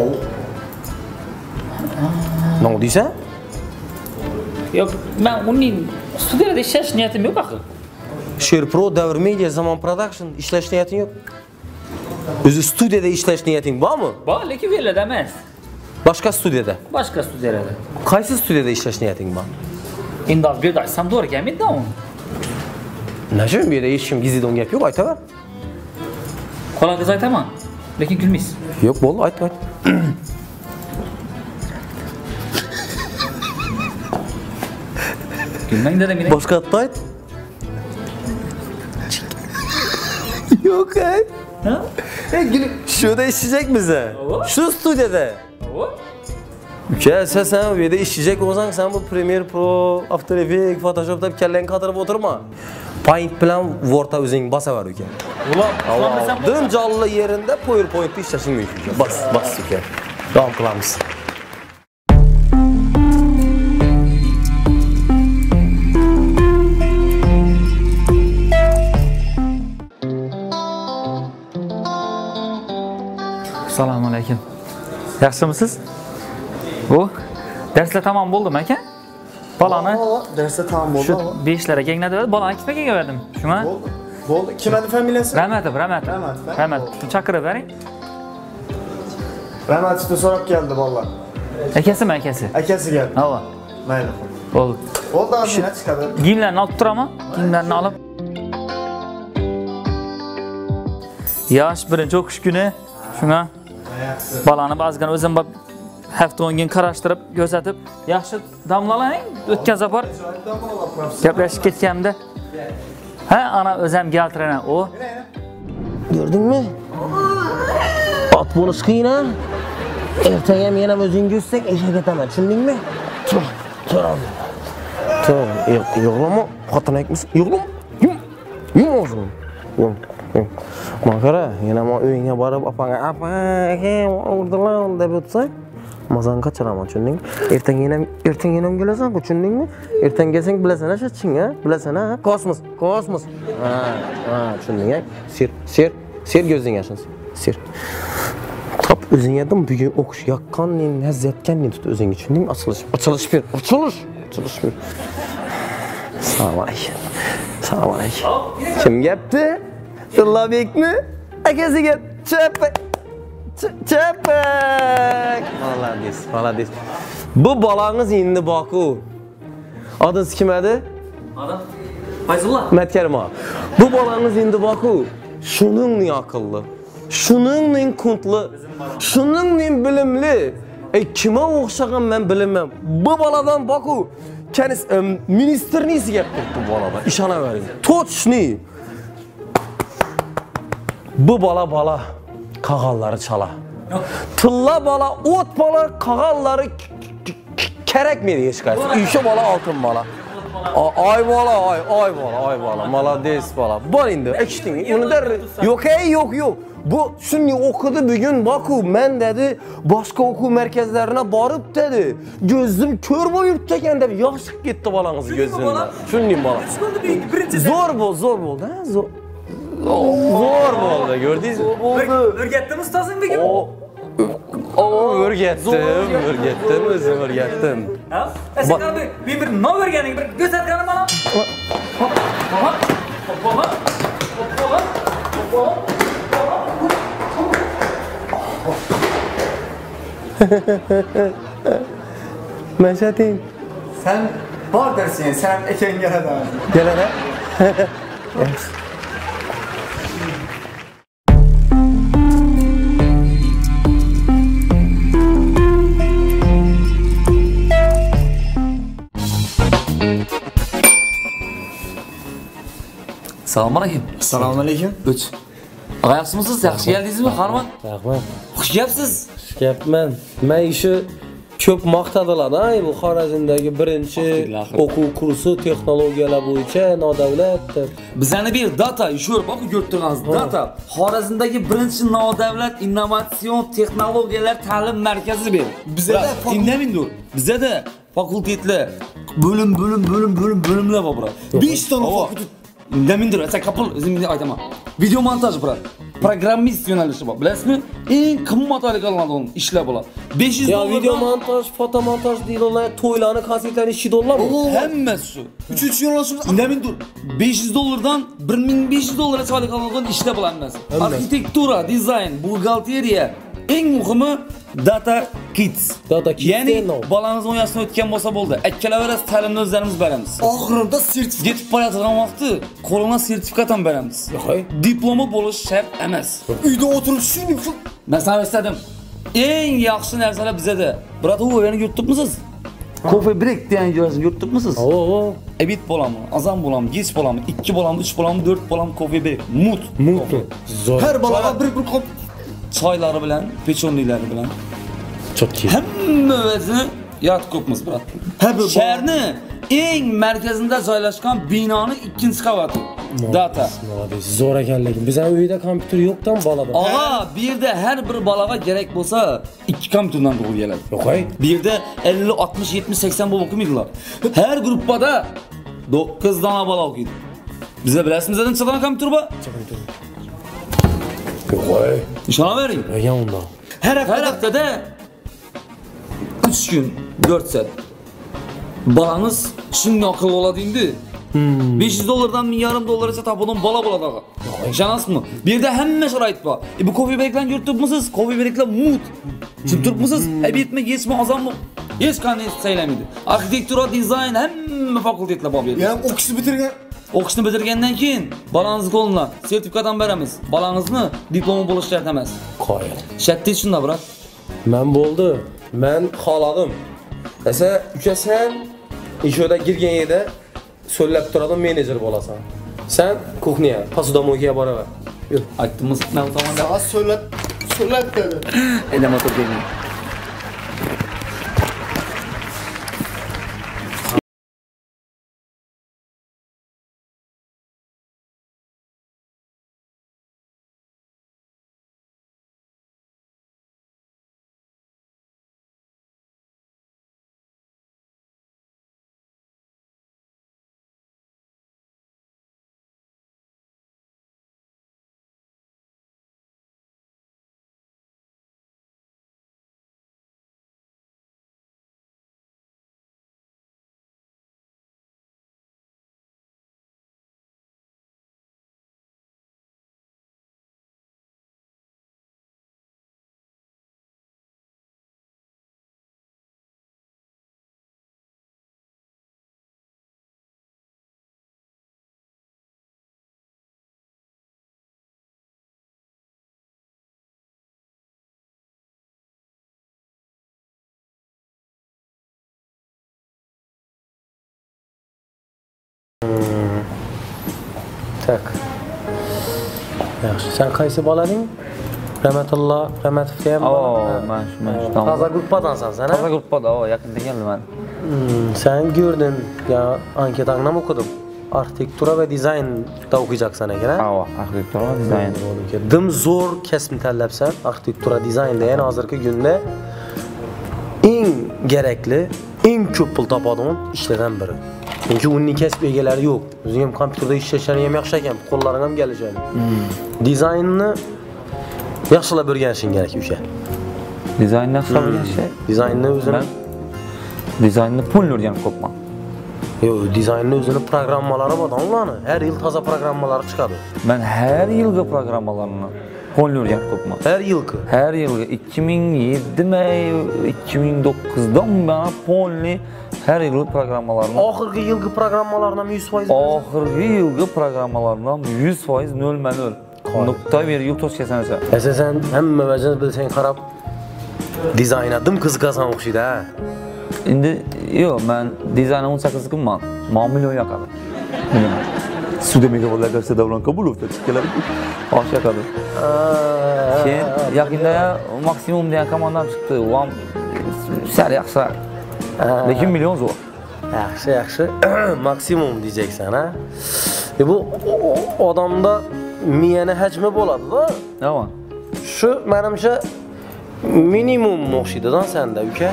Nima deysan? Yo'q, men uning studiyada ishlash niyatim yo'q axir. Sher Pro, Davr Media, Zamon Production ishlash niyating yo'q. O'zi studiyada ishlash niyating bormi? Bor, lekin velada emas. Boshqa studiyada. Boshqa studiyada. Qaysi studiyada ishlash niyating bor? Endi bu yerda aytsam to'g'ri ekanmi-da uni? Nima bu yerda hech kim gizidon gap yo'q, aytaver. Qo'langiz aytaman, lekin kulmaysiz. Yo'q, bo'ldi, ayt, ayt. Gülmeng dedim yine. Boshqa ayt. Yo'q ay. Ha? Ey gülüm, şurada işleyecekmiz ha. Şu stüdyoda. Uka, sen sen bu yerda işleyecek olsan sen bu Premiere Pro, After Effects, Photoshop'da kellang qatirib o'tirma. Paint bilan Word'da o'zing basaver uka. Ulan, ulan desem bu. Dim jonli yerinde PowerPoint'da ishlashing mumkin uka. Bas, bas uka. Davom qilamiz. Assalomu alaykum. Yaxshimisiz? Bu darslar tamam bo'ldimi aka? Balani Darsda tamam bo'ldi. shu beshlarga kengladi, balani ikkiga berdim. Shumi? Bo'ldi. Bo'ldi. Kim edi familiyasi? Rahmatov, Rahmatov. Rahmatov. Rahmatov. Chaqirib bering. Rahmatovni so'rab keldi bolalar. Akasimi, akasi? Akasi keldi. Havo. Mayli. Bo'ldi. Bo'ldi, ozgina chiqadi. Kiyimlarni olib turaman. Kiyimlarni olib. Yosh birinchi o'qish kuni. Shunga balani ba'zigan o'zim hafta o'n kun qarashtirib, ko'rsatib, yaxshi damlalang, o'tkazib bor. Gaplashib ketganimda. Ha, ana o'zim galtiraman. O. Gördünmü? At bo'lish qiyin ha. Ertaga ham yana o'zing ko'rsak, eshak etaman, tushundingmi? Tur, tur. Tur, yo'qlama, xotin aytmisan? Yo'qlama. Yum. Yum o'zim. Yum. Makara, yana men uyingga borib, opangga, "Apa, aka, o'rdilar" deb o'tsa, mazan qachiraman, tushundingmi? Ertaga yana ertaga yana kelasan, tushundingmi? Ertaga kelsang bilasan, ashaching, ha? Bilasan, ha? Kosmos, kosmos. Ha, ha, tushunding-a? Ser, ser, ser ko'zing yashin. Ser. Top o'zingga dim bugun o'qish yoqqanning, lazzatganning tut o'zingga, tushundingmi? Ochilish, ochilish ber, ochilish, ochilish ber. Assalomu alaykum. Assalomu alaykum. Kim gapti? Tillabekmi? Akasiga chapak. Chapak. Молодец, молодец. Bu balangiz endi boku. Adınız kim edi? Adam Fayzullah. Matkarma. Bu balangiz endi boku. Shuningning aqlli, shuningning kuntli, shuningning bilimli. Ey kima o'xshagan men bilmem. Bu baladan boku. Kenis ministrnisi gap turibdi bu balada. Ishonavering. Точный. Bu bala bala qag'allari chala. Tilla bala, o't bala, qag'allari kerakmaydi hech qaysi. Uyshi bala, oltin bala. Ay bala, ay, ay bala, ay bala. Молодец bala. Bor endi, eshitding. Uni der, yo'q, yo'q, yo'q. Bu shuni o'qidi bugun Baku, men dedi, boshqa o'quv markazlariga borib dedi. Ko'zim ko'r bo'lib ekan deb yoshib ketdi balangiz ko'zimda. Shunday bala. Zo'r bo'l, zo'r bo'ldi, ha? Zo'r. Zo'r bo'ldi, ko'rdingizmi? O'rgatdimi ustozing bugun? O, o'rgatdim, o'rgatdim, o'zim o'rgatdim. Ha? Sen abi bir bir nima o'rganing, bir ko'rsatganim mana. Hop, hop, hop, hop, hop. Mashating. Sen bor dersin, sen eken geladi. Gelene. Assalomu alaykum. Assalomu alaykum. Uch. Yaxshimisiz? Yaxshi keldingizmi, Harman? Rahmat. Xush gapsiz. Gapman. Men shu ko'p maqtadilar-da, bu Xorazmdagi birinchi o'quv kursi texnologiyalar bo'yicha nodavlat deb. Bizani bir data, ishur, bak ko'rib turgansiz. Data Xorazmdagi birinchi nodavlat innovatsion texnologiyalar ta'lim markazi ber. Bizda tindamindur. Bizda fakultetlar bo'lim, bo'lim, bo'lim, bo'lim, bo'limlar bor, bura. besh ta fakultet indamindur. Asa kapul o'zimga aytaman. Video montaj bura. Programmist yo'nalishi bor. Bilasizmi? Eng qimmat olgan ishlar bo'ladi. besh yuz Ya dollardan video montaj, foto montaj deyiladi, to'ylarni, konsertlarni ishi dollar. hammasi shu. Uchinchi yo'nalishimiz indamindur. besh yuz dollardan bir ming besh yuz dollargacha olgan ishlar bo'ladi hammasi. Arxitektura, dizayn, buxgalteriya, eng muhimi data kits. Data kits. Ya'ni balangiz o'n yoshdan o'tgan bo'lsa bo'ldi. Akkalaverasiz ta'limni o'zlarimiz beramiz. Oxirida sertifikat Yetib borayotgan vaqtda qo'lingizga sertifikat ham beramiz. Diplomi bo'lishi shart emas. uyda o'tirib shuni Men sana istadim. Eng yaxshi narsalar bizda. Biroq u o'yini yurtibmisiz? Coffee break degan joyni yurtibmisiz? Oo, Ebit bo'lamı, azam bo'lamı, geç bo'lamı, ikki bo'lamı, uch bo'lamı, to'rt bo'lamı kofe berib. Mut. Mut. Zo'r. Har balaga bir-bir qop choylari bilan, pechonliklari bilan Çok iyi. hammamizni yot ko'pmiz, brat. Shaharni eng markazida joylashgan binoni ikkinchi qavati. Data. Zo'r ekanligim. Bizning uyda kompyuter yo'qdan balada. Og'a, bu yerda har bir balaga kerak bo'lsa ikki kompyuterdan to'g'ri keladi. Yo'q ay. Bu yerda ellik, oltmish, yetmish, sakson bo'lib o'qimaydilar. Har gruppada to'qqiz dona bola o'qiydi. Bizda bilasizmi, bizda necha kompyuter bor? Yo'q ay. Ishonavering. Nega unda? Har haftada uch kun, to'rt soat. Balangiz shunga aql oladi endi. besh yuz dollardan ming yarim dollargacha topadan bola bo'ladi og'a. Ishonasizmi? Bu yerda hamma sharoit bor. E bu kofe breaklarni ko'rib turibmisiz? Kofe breaklar mut. Tushunib turibmisiz? Ebitmi, yechmi, ozonmi? Hech qanday saylamaydi. Arxitektura, dizayn hamma fakultetlar bor bu yerda. Yani o'qishni bitirgan. O'qishni bitirgandan keyin balangizni qo'lidan sertifikatdan beramiz. Balangizni diplomi bo'lishi shart emas. Qo'yil. Shartda shunda, brat. Men bo'ldi. Men xoladim. Esa ukasan ishoda girgan edi, so'llab turadigan menejer bo'lasan. Sen kuxniya, posudomoyga boraver. Yur. Aytdimiz, nima tomonda? Sağa söylep, söylep dedi. Endi motor deyman. Tak. Yaxshi. Sen qaysi bolading? Rahmatulloh, Rahmatovga ham. Oo, men shu, men shu. Toza gruppadansan sen, ha? Toza gruppada, o, yaqinda keldim. Hmm, sen gördün ya anketangdan okudum. Arxitektura ve dizaynda o'qiyacaksan ekan, ha? Ha, arxitektura va dizayn. Dim zo'r kasbni tanlabsan. Arxitektura, dizaynda yani hozirgi kunda eng kerakli, eng ko'p pul topadigan ishlardan biri. Çünkü uning kasb egalari yo'q. O'zing ham kompyuterda ishlashing ham yaxshi ekan, qo'llaring ham kelishadi. Dizaynni yaxshilab o'rganishing kerak o'sha. Dizaynni yaxshilab o'rganishing. Dizaynni o'zini dizaynni pul o'rganib qo'yman. Yo'q, dizaynni o'zini programmalari bor, ularni. Har yil toza programmalar chiqadi. Men har yilgi programmalarni qo'l o'rganib qo'yman. Har yilki. Har yilgi ikki ming yettimi, ikki ming to'qqizdan beri polni her yıl programmalarını Oxirgi yilgi programmalardan yuz foiz Oxirgi yilgi programmalardan yuz foiz nol nol nokta virgül to'skasanacha. Esasen hamma vajini bilsang qarab dizayna dim qiziqasan o'xshaydi, ha. Endi yo'q, men dizaynga o'n sakkiz kunman. Men million yoqadi. Suda megavollar qarsa Davron Kabulovda chiqalar. Osh yoqadi. Keyin yaqinda maksimum degan komandam chiqdi. Vam sar yaxshi. Lekin milyon zo'r. Yaxshi, yaxshi. Maksimum diyeceksen, ha. E bu odamda miyani hajmi bo'ladi-da. Nima? Shu menimcha minimum o'xshaydi-da senda, uka.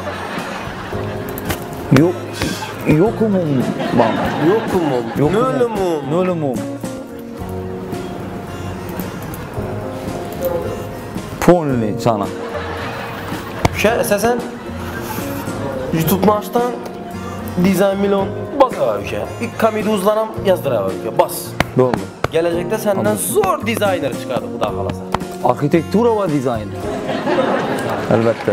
Yo'q. Yo'q umum. Yo'q umum. Nol umum. Nol umum. Polni sana. Uka esasen YouTube'ni açtan dizayn milyon basaver uka. İlk komediyuzlar ham yazdıraver uka. Bas. Bo'ldi. Gelecekte senden zor dizayner çıkardı bu da kalasa. Arxitektura va dizayn. Albatta.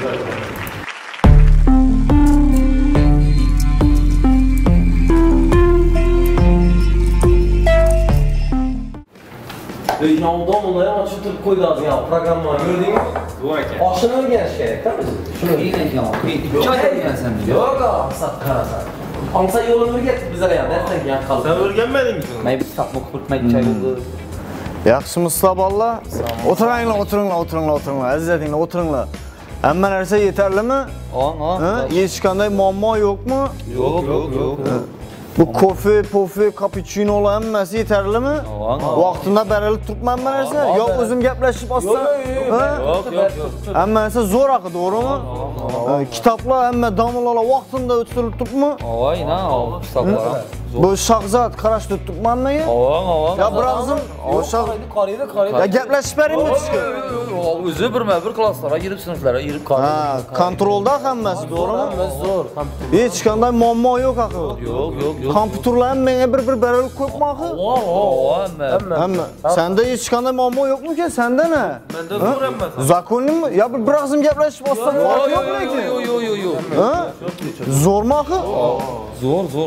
Yoldan olaya açıp koyduğunuz ya programı gördün mü? Bu ekan. Aşını öğreniş gerek, değil mi? Şunu Qiyin ekan. ikki oyda ekansan. Yo'q, sat qarasan. Alsa yo'lini o'rgatib bizlarga ham darsdan keyin qoldi. Sen o'rganmadingmi? Men bir kitobni o'qib o'tmaydi chay bo'ldi. Yaxshimisiz bolalar? O'tiringlar, o'tiringlar, o'tiringlar, o'tiringlar. Azizatinglar, o'tiringlar. Hamma narsa yetarlimi? O'ng, o'ng. Ha? Hech qanday muammo yo'qmi? Yo'q, yo'q, yo'q. Bu kofe, pofe, cappuccinolar hammasi yetarlimi? Vaqtida berilib turibmanmi narsa? Yo o'zim gaplashib olsam? Yo'q, yo'q, yo'q. Hamma narsa zo'r haqi, to'g'rimi? Kitoblar hamma domlalar vaqtida o'tirilib turibmi? Voy, na, kitoblar. Bu shahzod qarash turibmanmi? O'ng, o'ng. Ya bir og'zim, o'sha Qaraydi, qaraydi. ya gaplashib beringmi sizga? O'zi birma-bir klasslarga girib, sinflarga girib qaraydi. Ha, kontrolda hammasi, to'g'rimi? Zo'r. Hech qanday muammo yo'q haqi. Yo'q, yo'q, yo'q. Kompyuterlar menga bir-bir berilib qo'yibmi haqi? Hamma. Hamma. Senda hech qanday muammo yo'qmi-ki? Senda ne? Menda zo'ramman. Zakonlimi? Ya bir bir og'zim gaplashib olsam farqi yo'q lekin. Yo'q, yo'q, yo'q, yo'q. Ha? Zo'rmi haqi? Zo'r, zo'r.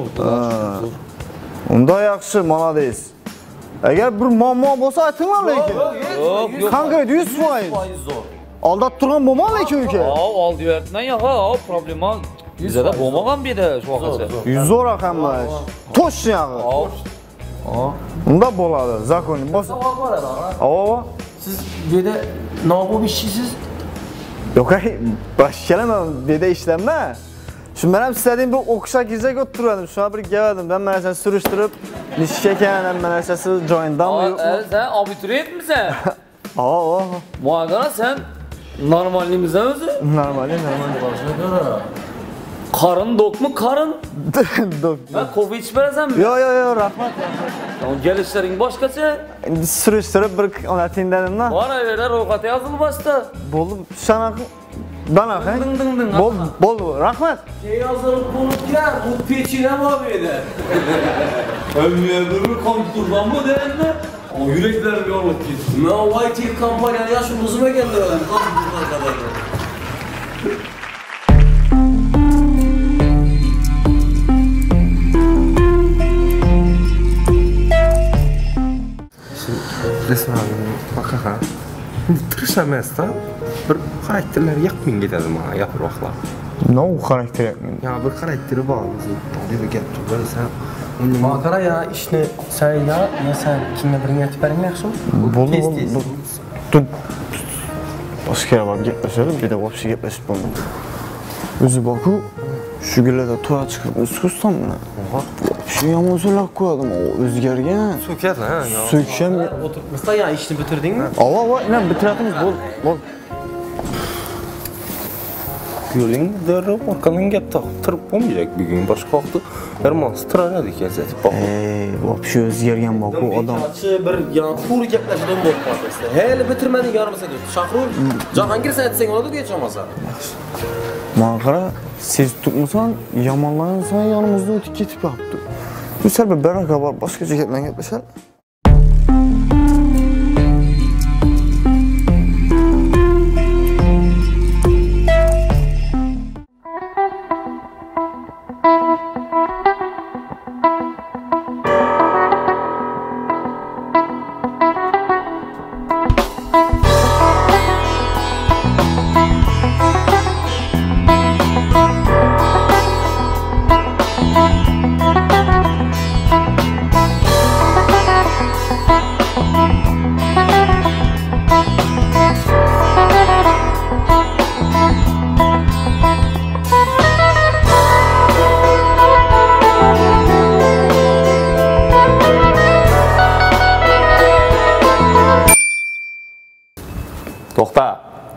Unda yaxshi, malades. Agar bir muammo bo'lsa aytinglar lekin. Yo'q, yo'q. Konkret yuz foiz. Zo'r. Aldab turgan bo'lma lekin uka. Ha, oldi bertman ya, ha, problema bizada bo'lmagan bu yerda shu vaqtda. Zo'r hamma ish. To'shni yog'i. Unda bo'ladi, zakonli. Bo'lsa. Avo. Siz bu yerda navob ishchisiz? Yo'q, boshqalaman, bu yerda ishlanma. Shu men ham istadiğim bir o'qishga kirsak o'tirdim. Shuna bir keldim. Ben mana narsani surishtirib, nishga ekan, hamma narsasi joyindami yo'qmi? Sen abituriyentmisan? Avo. Muagana sen normalimisan o'zi? Normal, normal. Qarın dokmu qarın? Dok. Ha, kofe içib berasanmi? Yo, yo, yo, rahmat. Kelishlaring boshqacha. Endi surishtirib bir ona tengdanimda. Mana yerda ro'yxat yozilmasdi. Bo'ldi, shanaqa Banaqa. Ding ding ding. Bol, bol, rahmat. Yozilib bo'libdilar, bu pechina bor bu yerda. Hamma bir kompyuterdan bu endi. O yuraklarim yorilib ketdi. Men Y T kompaniyani yaxshi buzmagan deb kompyuterdan. Resmen bakaha. Tirişamazda bir karakterler yakmin gidelim ha, yapır vaklar. Ne o karakter yakmin? Ya bir karakteri var bizim. Öyle bir gap böyle sen. Makara ya ishni sen ya, ya sen kimga birini aytib bering yaxshimi? Bo'ldi, bo'ldi. Dur. Boshqa borib gaplashib, bir de voобще gaplashib bo'lmadi. O'zi boku shu kunlarda to'ya chiqib uskustammi? Shu yomon so'lab qo'yadim, o'zgargan. So'kat ha. So'ksham O'tiribmizda ya ishni bitirdingmi? Ava, ava, ina bitiratimiz, bo'l, bo'l. Yo'ling darrov orqadan gap taqtirib bo'lmaydi bugun boshqa vaqtda Herman stranadik yazatib bor. Ey, вообще o'zgargan boku odam. Bir yanqur gaplashdan bo'lib qoldi. Hali bitirmading yarmasa deb. Shahrul, Jahongir sen aytsang oladi deb chamasa. Mana qara, siz tutmasan, yomonlansan yonimizdan o'tib ketib qolibdi. Bu sal bir baraka bor, boshqacha gaplarga gaplashar. To'xta.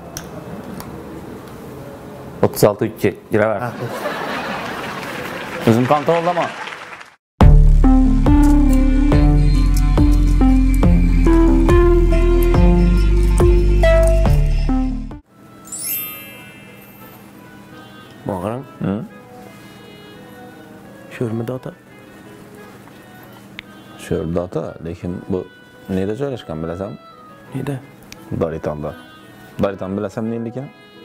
o'ttiz olti ikki giraver. O'zim kontrollaman. Mağaran? Hı? Sho'rmi data? Sho'r data, lekin bu neda joylashgan bilasan? Neda? Daritalda. Daritan bilasam neylikan?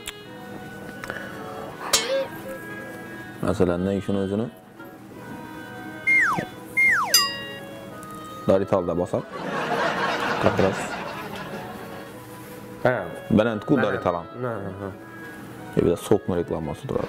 Masalan, ne shuni o'zini? Daritalda bosar. Qatras. Ha, baland ku daritalan. Ha, ha. Bir de sokma reklamasi turadi.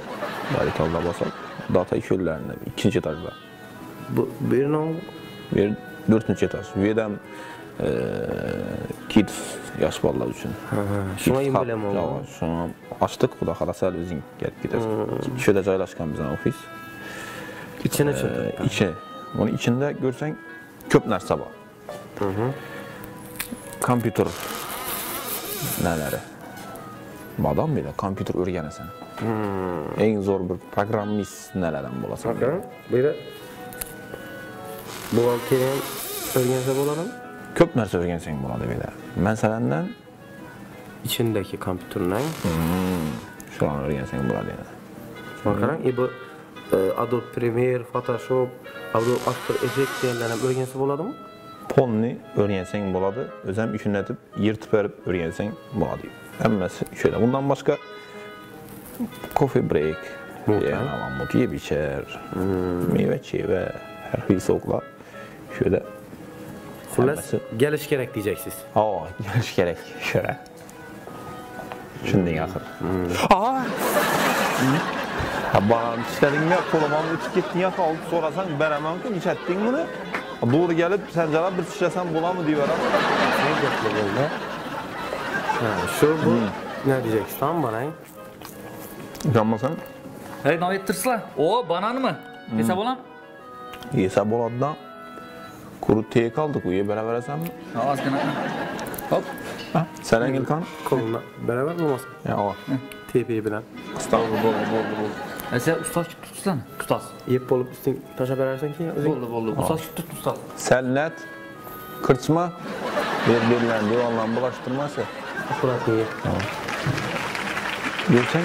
Daritalda basaq. Data işöllərində ikinci etajda. Bu bir ne oldu? Bir dördüncü etaj. Bu yerdən e, kids yaş balalar üçün. Şuna imbilem oldu. Şuna açdıq, bu da xarasəl özün gəlib gedəsən. İçədə caylaşqan bizən ofis. İçine E, çıktı. içi. Onun içində görsən köp нәрsə var. Hı hı. Kompüter nələri? Madam belə kompüter öyrənəsən. Hmm. En zor bir programmist nələrdən bolasan? Bakın, bir de buhalteriyen örgense bulalım. Köp нәрsə öyrənsən buladı belə. Məsələndən İçindeki kompütürden. şu an öyrənsən buladı yəni. Bakalım, e bu e, Adobe Premiere, Photoshop, Adobe After Effects diyenlerden örgense buladı mı? Polni öyrənsən buladı, özəm işinlətib, yırtıb verib öyrənsən buladı. Həmməsi şöyle. Bundan başqa coffee break, yəni alamut, yeb içər, meyvə çeyvə, hər bir soğuklar. Şöyle. Xullas, geliş gerek diyeceksiniz. Aa, geliş gerek. Şöyle. Şundan axır. Aa! Ha, bağın işlədinmə, kolumamı uçub getdin ya, qaldı sorasan, bərəməm ki, içətdin bunu. Doğru gəlib, sən cəlab bir şişəsən bula mı deyirəm? Ne getdi böyle? Ha, şu bu ne diyeceksin tamam bana? İnanmasan, Hey, ne ettirsizlar? O, bananı mı? Hesap olan? yesab oladı da kuru teye kaldık, uya bərə verəsən mi? Az gene. Hop. Sənən İlkan? Koluna beraber mi olmasın? Ya, o. Tepeyi bilen. Estağfurullah, boldu, boldu, boldu. E sen ustaz tutsan. Ustaz. Yep olup üstün taşa verersen ki özün. Oldu, oldu. Ustaz tut, ustaz. Səlnət, kırçma, bir-birlərini divanla bulaşdırması. Akurat niye? Görsən,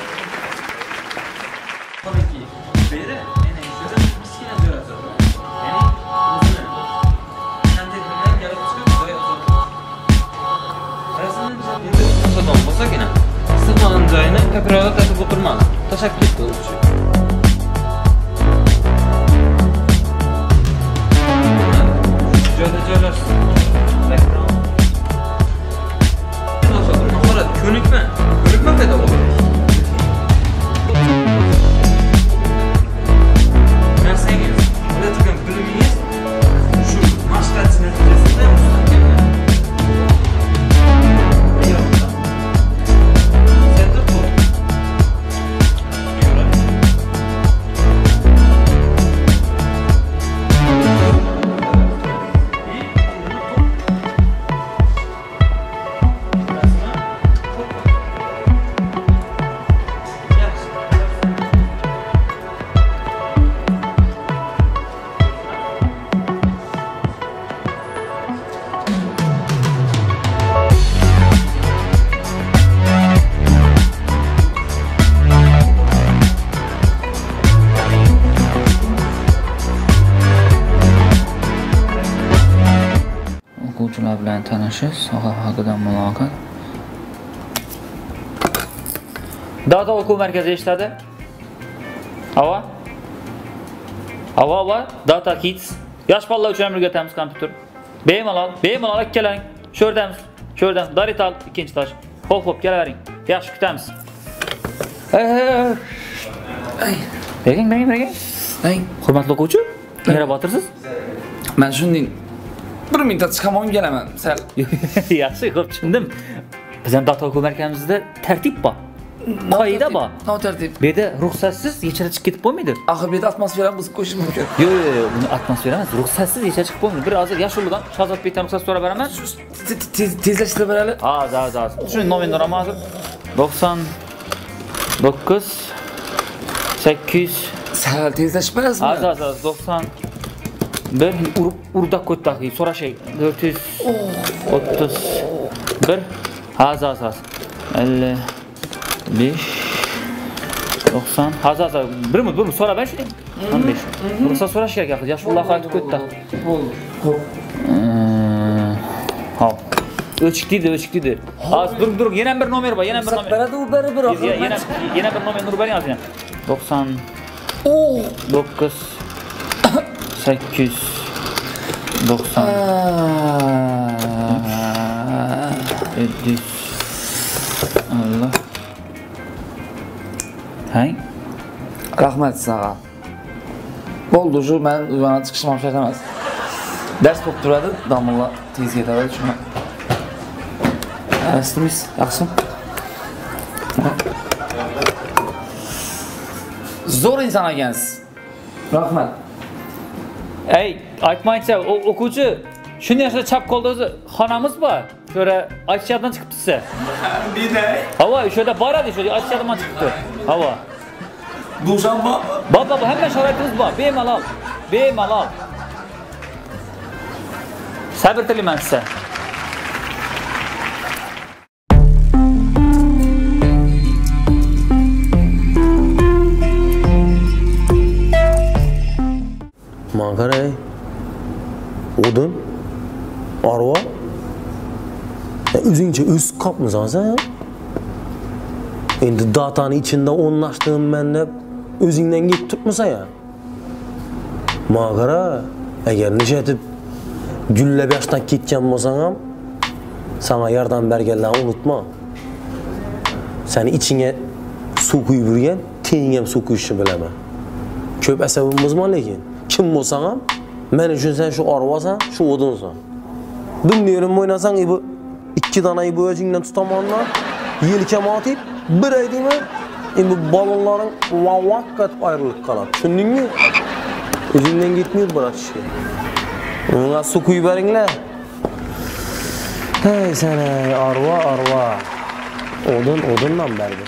Tabii ki. Beri, yani şöyle miskine diyor zaten. Yani uzun. Sen tekrar gelip çıkıp böyle otur. Arasında bir de nasıl olmasa yine. Sıkmanın cayına kaprada tatıp oturmaz. Teşekkür ederim. Şöyle söylersin. Reklam. Nasıl olur? Nakarat könükme. Könükme pedal olur. Ben sen gel. Burada çıkan bölümüyüz. Şu maşkatçı neticesinde müstakimler. Yok. Sen de bu. O'quvchilar bilan tanishish, soha haqida muloqot. Data o'quv markazi eshitadi. Havo? Havo va Data Kids. Yosh bolalar uchun o'rgatamiz kompyuter. Bemalol, bemalol keling. Sho'rdamiz. Sho'rdam. Darital ikkinchi tosh. Hop hop kelavering. Yaxshi kutamiz. Ay. Beging, beging, beging. Ay, Hurmatli o'quvchi, nera botirsiz? men shunday bir minutda chiqaman kelaman. Sal Yaxshi, ko'p tushundim. Bizning data o'quv markazimizda tartib bor. Qoida bor. notartib. Bu yerda ruxsatsiz yechara chiqib ketib bo'lmaydi. Axir bu yerda atmosfera buzib qo'yish mumkin. Yo'q, yo'q, yo'q, buni atmosfera emas, ruxsatsiz yechara chiqib bo'lmaydi. Bir hozir Yashuldan Shahzodbekdan ruxsat so'rab beraman. Tezlashtirib berali. Ha, ha, ha. Shuni nomerni uraman hozir. to'qson to'qqiz sakkiz Sal tezlashib berasizmi? Ha, ha, ha, to'qson bir urib urda ko'tdagi so'rashay. to'rt yuz o'ttiz bir ha, ha, ha. ellik besh to'qson ha, ha, ha. bir minut, bir minut so'rab ber shuni. o'n besh. Ruxsat so'rash kerak axir. Yashulloh aytib ko'tdi. Hop. O'chik deydi, o'chik deydi. Hozir dur, dur, yana bir nomer bor, yana bir nomer. Beradi u beri bir oxir. Yana yana bir nomerni urib bering hozir. to'qson to'qqiz sakkiz to'qson yetmish Allah. Hay. Rahmat sana. Bo'ldi, shu men uyana chiqishim ham shart emas. Ders bo'lib turadi, domla tez ketadi, shuni. Astromis, yaxshi. Zo'r inson ekansiz. Rahmat. Ey, aytmaycha, o'quvchi, shunday yoshda chap qo'lda o'zi xonamiz bor. Ko'ra, aytishdan chiqibdi siz. Bina. Havo, o'sha yerda bor edi, o'sha aytishdan chiqibdi. Havo. Dushanba. Baba, bu hamma sharoitimiz bor. Bemalol. Bemalol. Sabr tilayman sizga. Manqaray. Odun. Arva. O'zingcha o'z qopmisan sen. Endi datani ichida o'rnashdim men deb o'zingdan ketib turibmisan ya. Manqara, agar nishatib gullab yoshdan ketgan bo'lsang ham, sana yordam berganlarni unutma. Seni ichingga suv quyib yurgan, teningga ham suv quyishni bilaman. Ko'p asabimizman lekin, kim bo'lsang ham, men uchun sen shu arvasan, shu odunsan. Bilmiyorum o'ynasang, bu ikki dona bo'yajingdan tutamandan yelkama otib, bir aydimi, endi balonlaring vaqt ayrılık qoladi. Tushundingmi? O'zingdan ketmaydi biroq ishga. Unga suv quyib beringlar. Hey sana, arva, arva. Odun, odundan berdi.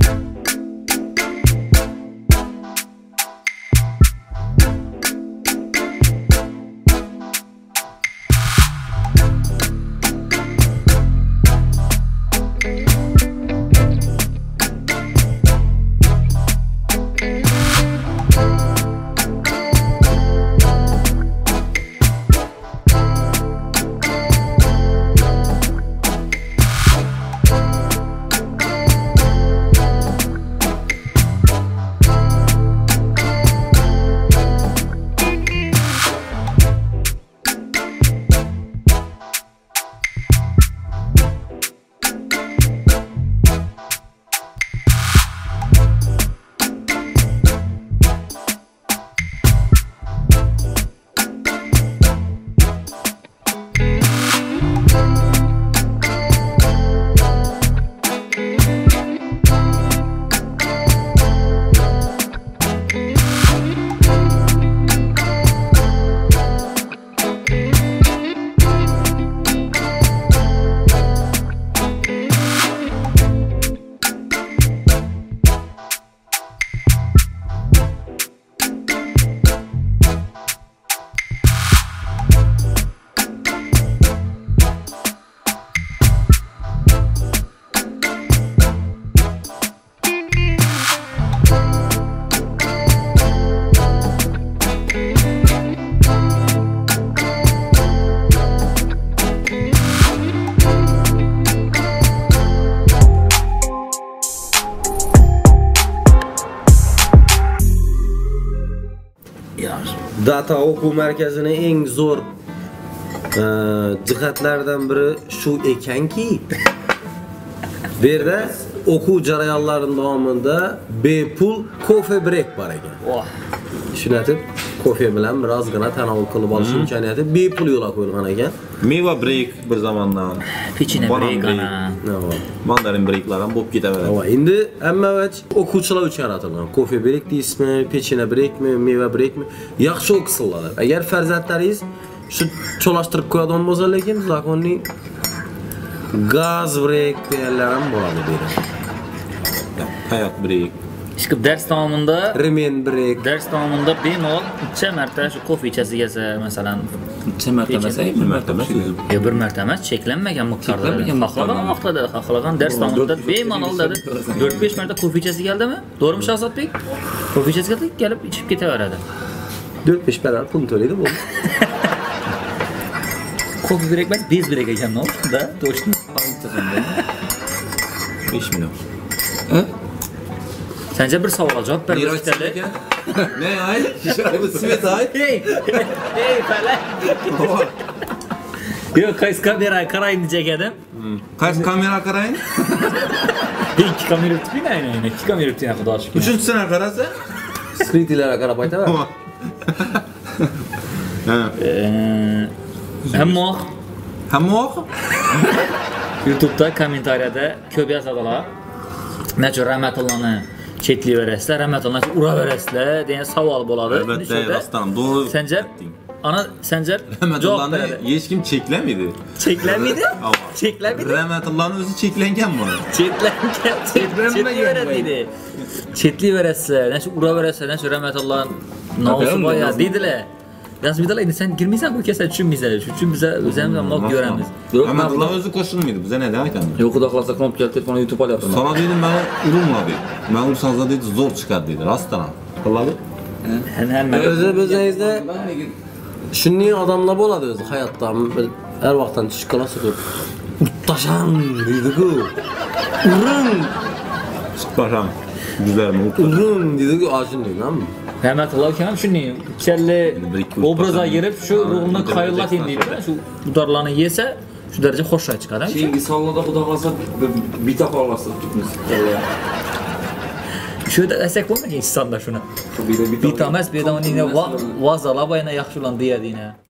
Data o'quv markazining eng zo'r jihatlaridan biri shu ekanki, bu yerda o'quv jarayonlarining davomida bepul kofe break bor ekan. Tushunatib, kofe bilan birozgina tanovul qilib olish imkoniyati bepul yo'lga qo'yilgan ekan. Meva break bir zamondan. Pechina break ana. Mandarin breaklar ham bo'lib ketaveradi. Va endi hamma vach o'quvchilar uchun yaratilgan. Kofe break deysizmi, pechina breakmi, meva breakmi? Yaxshi o'qisinlar. Agar farzandlaringiz shu cho'lashtirib qo'yadigan bo'lsa, lekin zakonning gaz break deganlar ham bo'ladi bu yerda. Hayot break. Chiqib dars davomida remen break. Dars davomida bemalol uch marta shu kofe ichasigacha, masalan, uch marta emas, bir marta emas. Yo, bir marta emas, cheklanmagan miqdorda. Xohlagan vaqtida, xohlagan dars davomida bemalol dedi. to'rt besh marta kofe ichasi keldimi? To'g'rimi Shahzodbek? Kofe ichasiga kelib ichib ketaveradi. to'rt besh barar pul to'laydi bu. Kofe break emas, bez break ekan, no? Da, точно. besh million. Ha? Sence bir savolga javob ber. Ne ay? Bu svet ay. Hey, hey falan. Yo, qaysi kamera qarayın diyecek edim. Qaysi kamera qarayın? İki kamera tutmayın aynen, iki kamera tutmayın xudo shukr. Uchinchisini qarasa? Skritilərə qarab aytaq. Hamma Hamma YouTube'da kommentariyada ko'p yozadilar. Nechun Rahmatullani chetli verasizlar, Rahmatullani ura verasizlar degan savol bo'ladi. Albatta, rostdan to'g'ri. Sanjar, ana Sanjar javob Rahmatullani beradi. hech kim cheklamadi. Cheklanmaydi? Cheklanmaydi? Rahmatullani o'zi cheklangan buni. Chetlangan, chetli veradi. Chetli verasizlar, nechun ura verasizlar, nechun Rahmatullani nomusi bor ya deydilar. Yazmaydilar, endi sen girmaysan bu kasal tushunmaysan. Shuning uchun biz o'zimiz ham nok ko'ramiz. Rahmatulloh o'zi qo'shilmaydi. Biza nima aytamiz? Yo'q, xudo xolasa knop kelib telefonni YouTube olyapman. Sana dedim mana urma dedi. Men ursangiz dedi zo'r chiqadi dedi. Rostdan. Qiladi. Hamma O'zi o'zingizda shunday odamlar bo'ladi o'zi hayotda har vaqtdan shikolat qilib uttasham deydi-ku. Urin, Chiqpasham. Güzelmi? urin deydi-ku, ashunday, nami? Rahmatulloh ham shunday challi obrazga girib shu ruhni qayirlating deydi. Shu udarlarni yesa shu daraja xo'sh chiqadi. Keyingi sonlarda xudo xolasa bitta qolmasa tutmiz. Shu da asak bo'lmagan insonda shuni. Bitta emas, bedoning va vazalaba yana yaxshilan deyadina.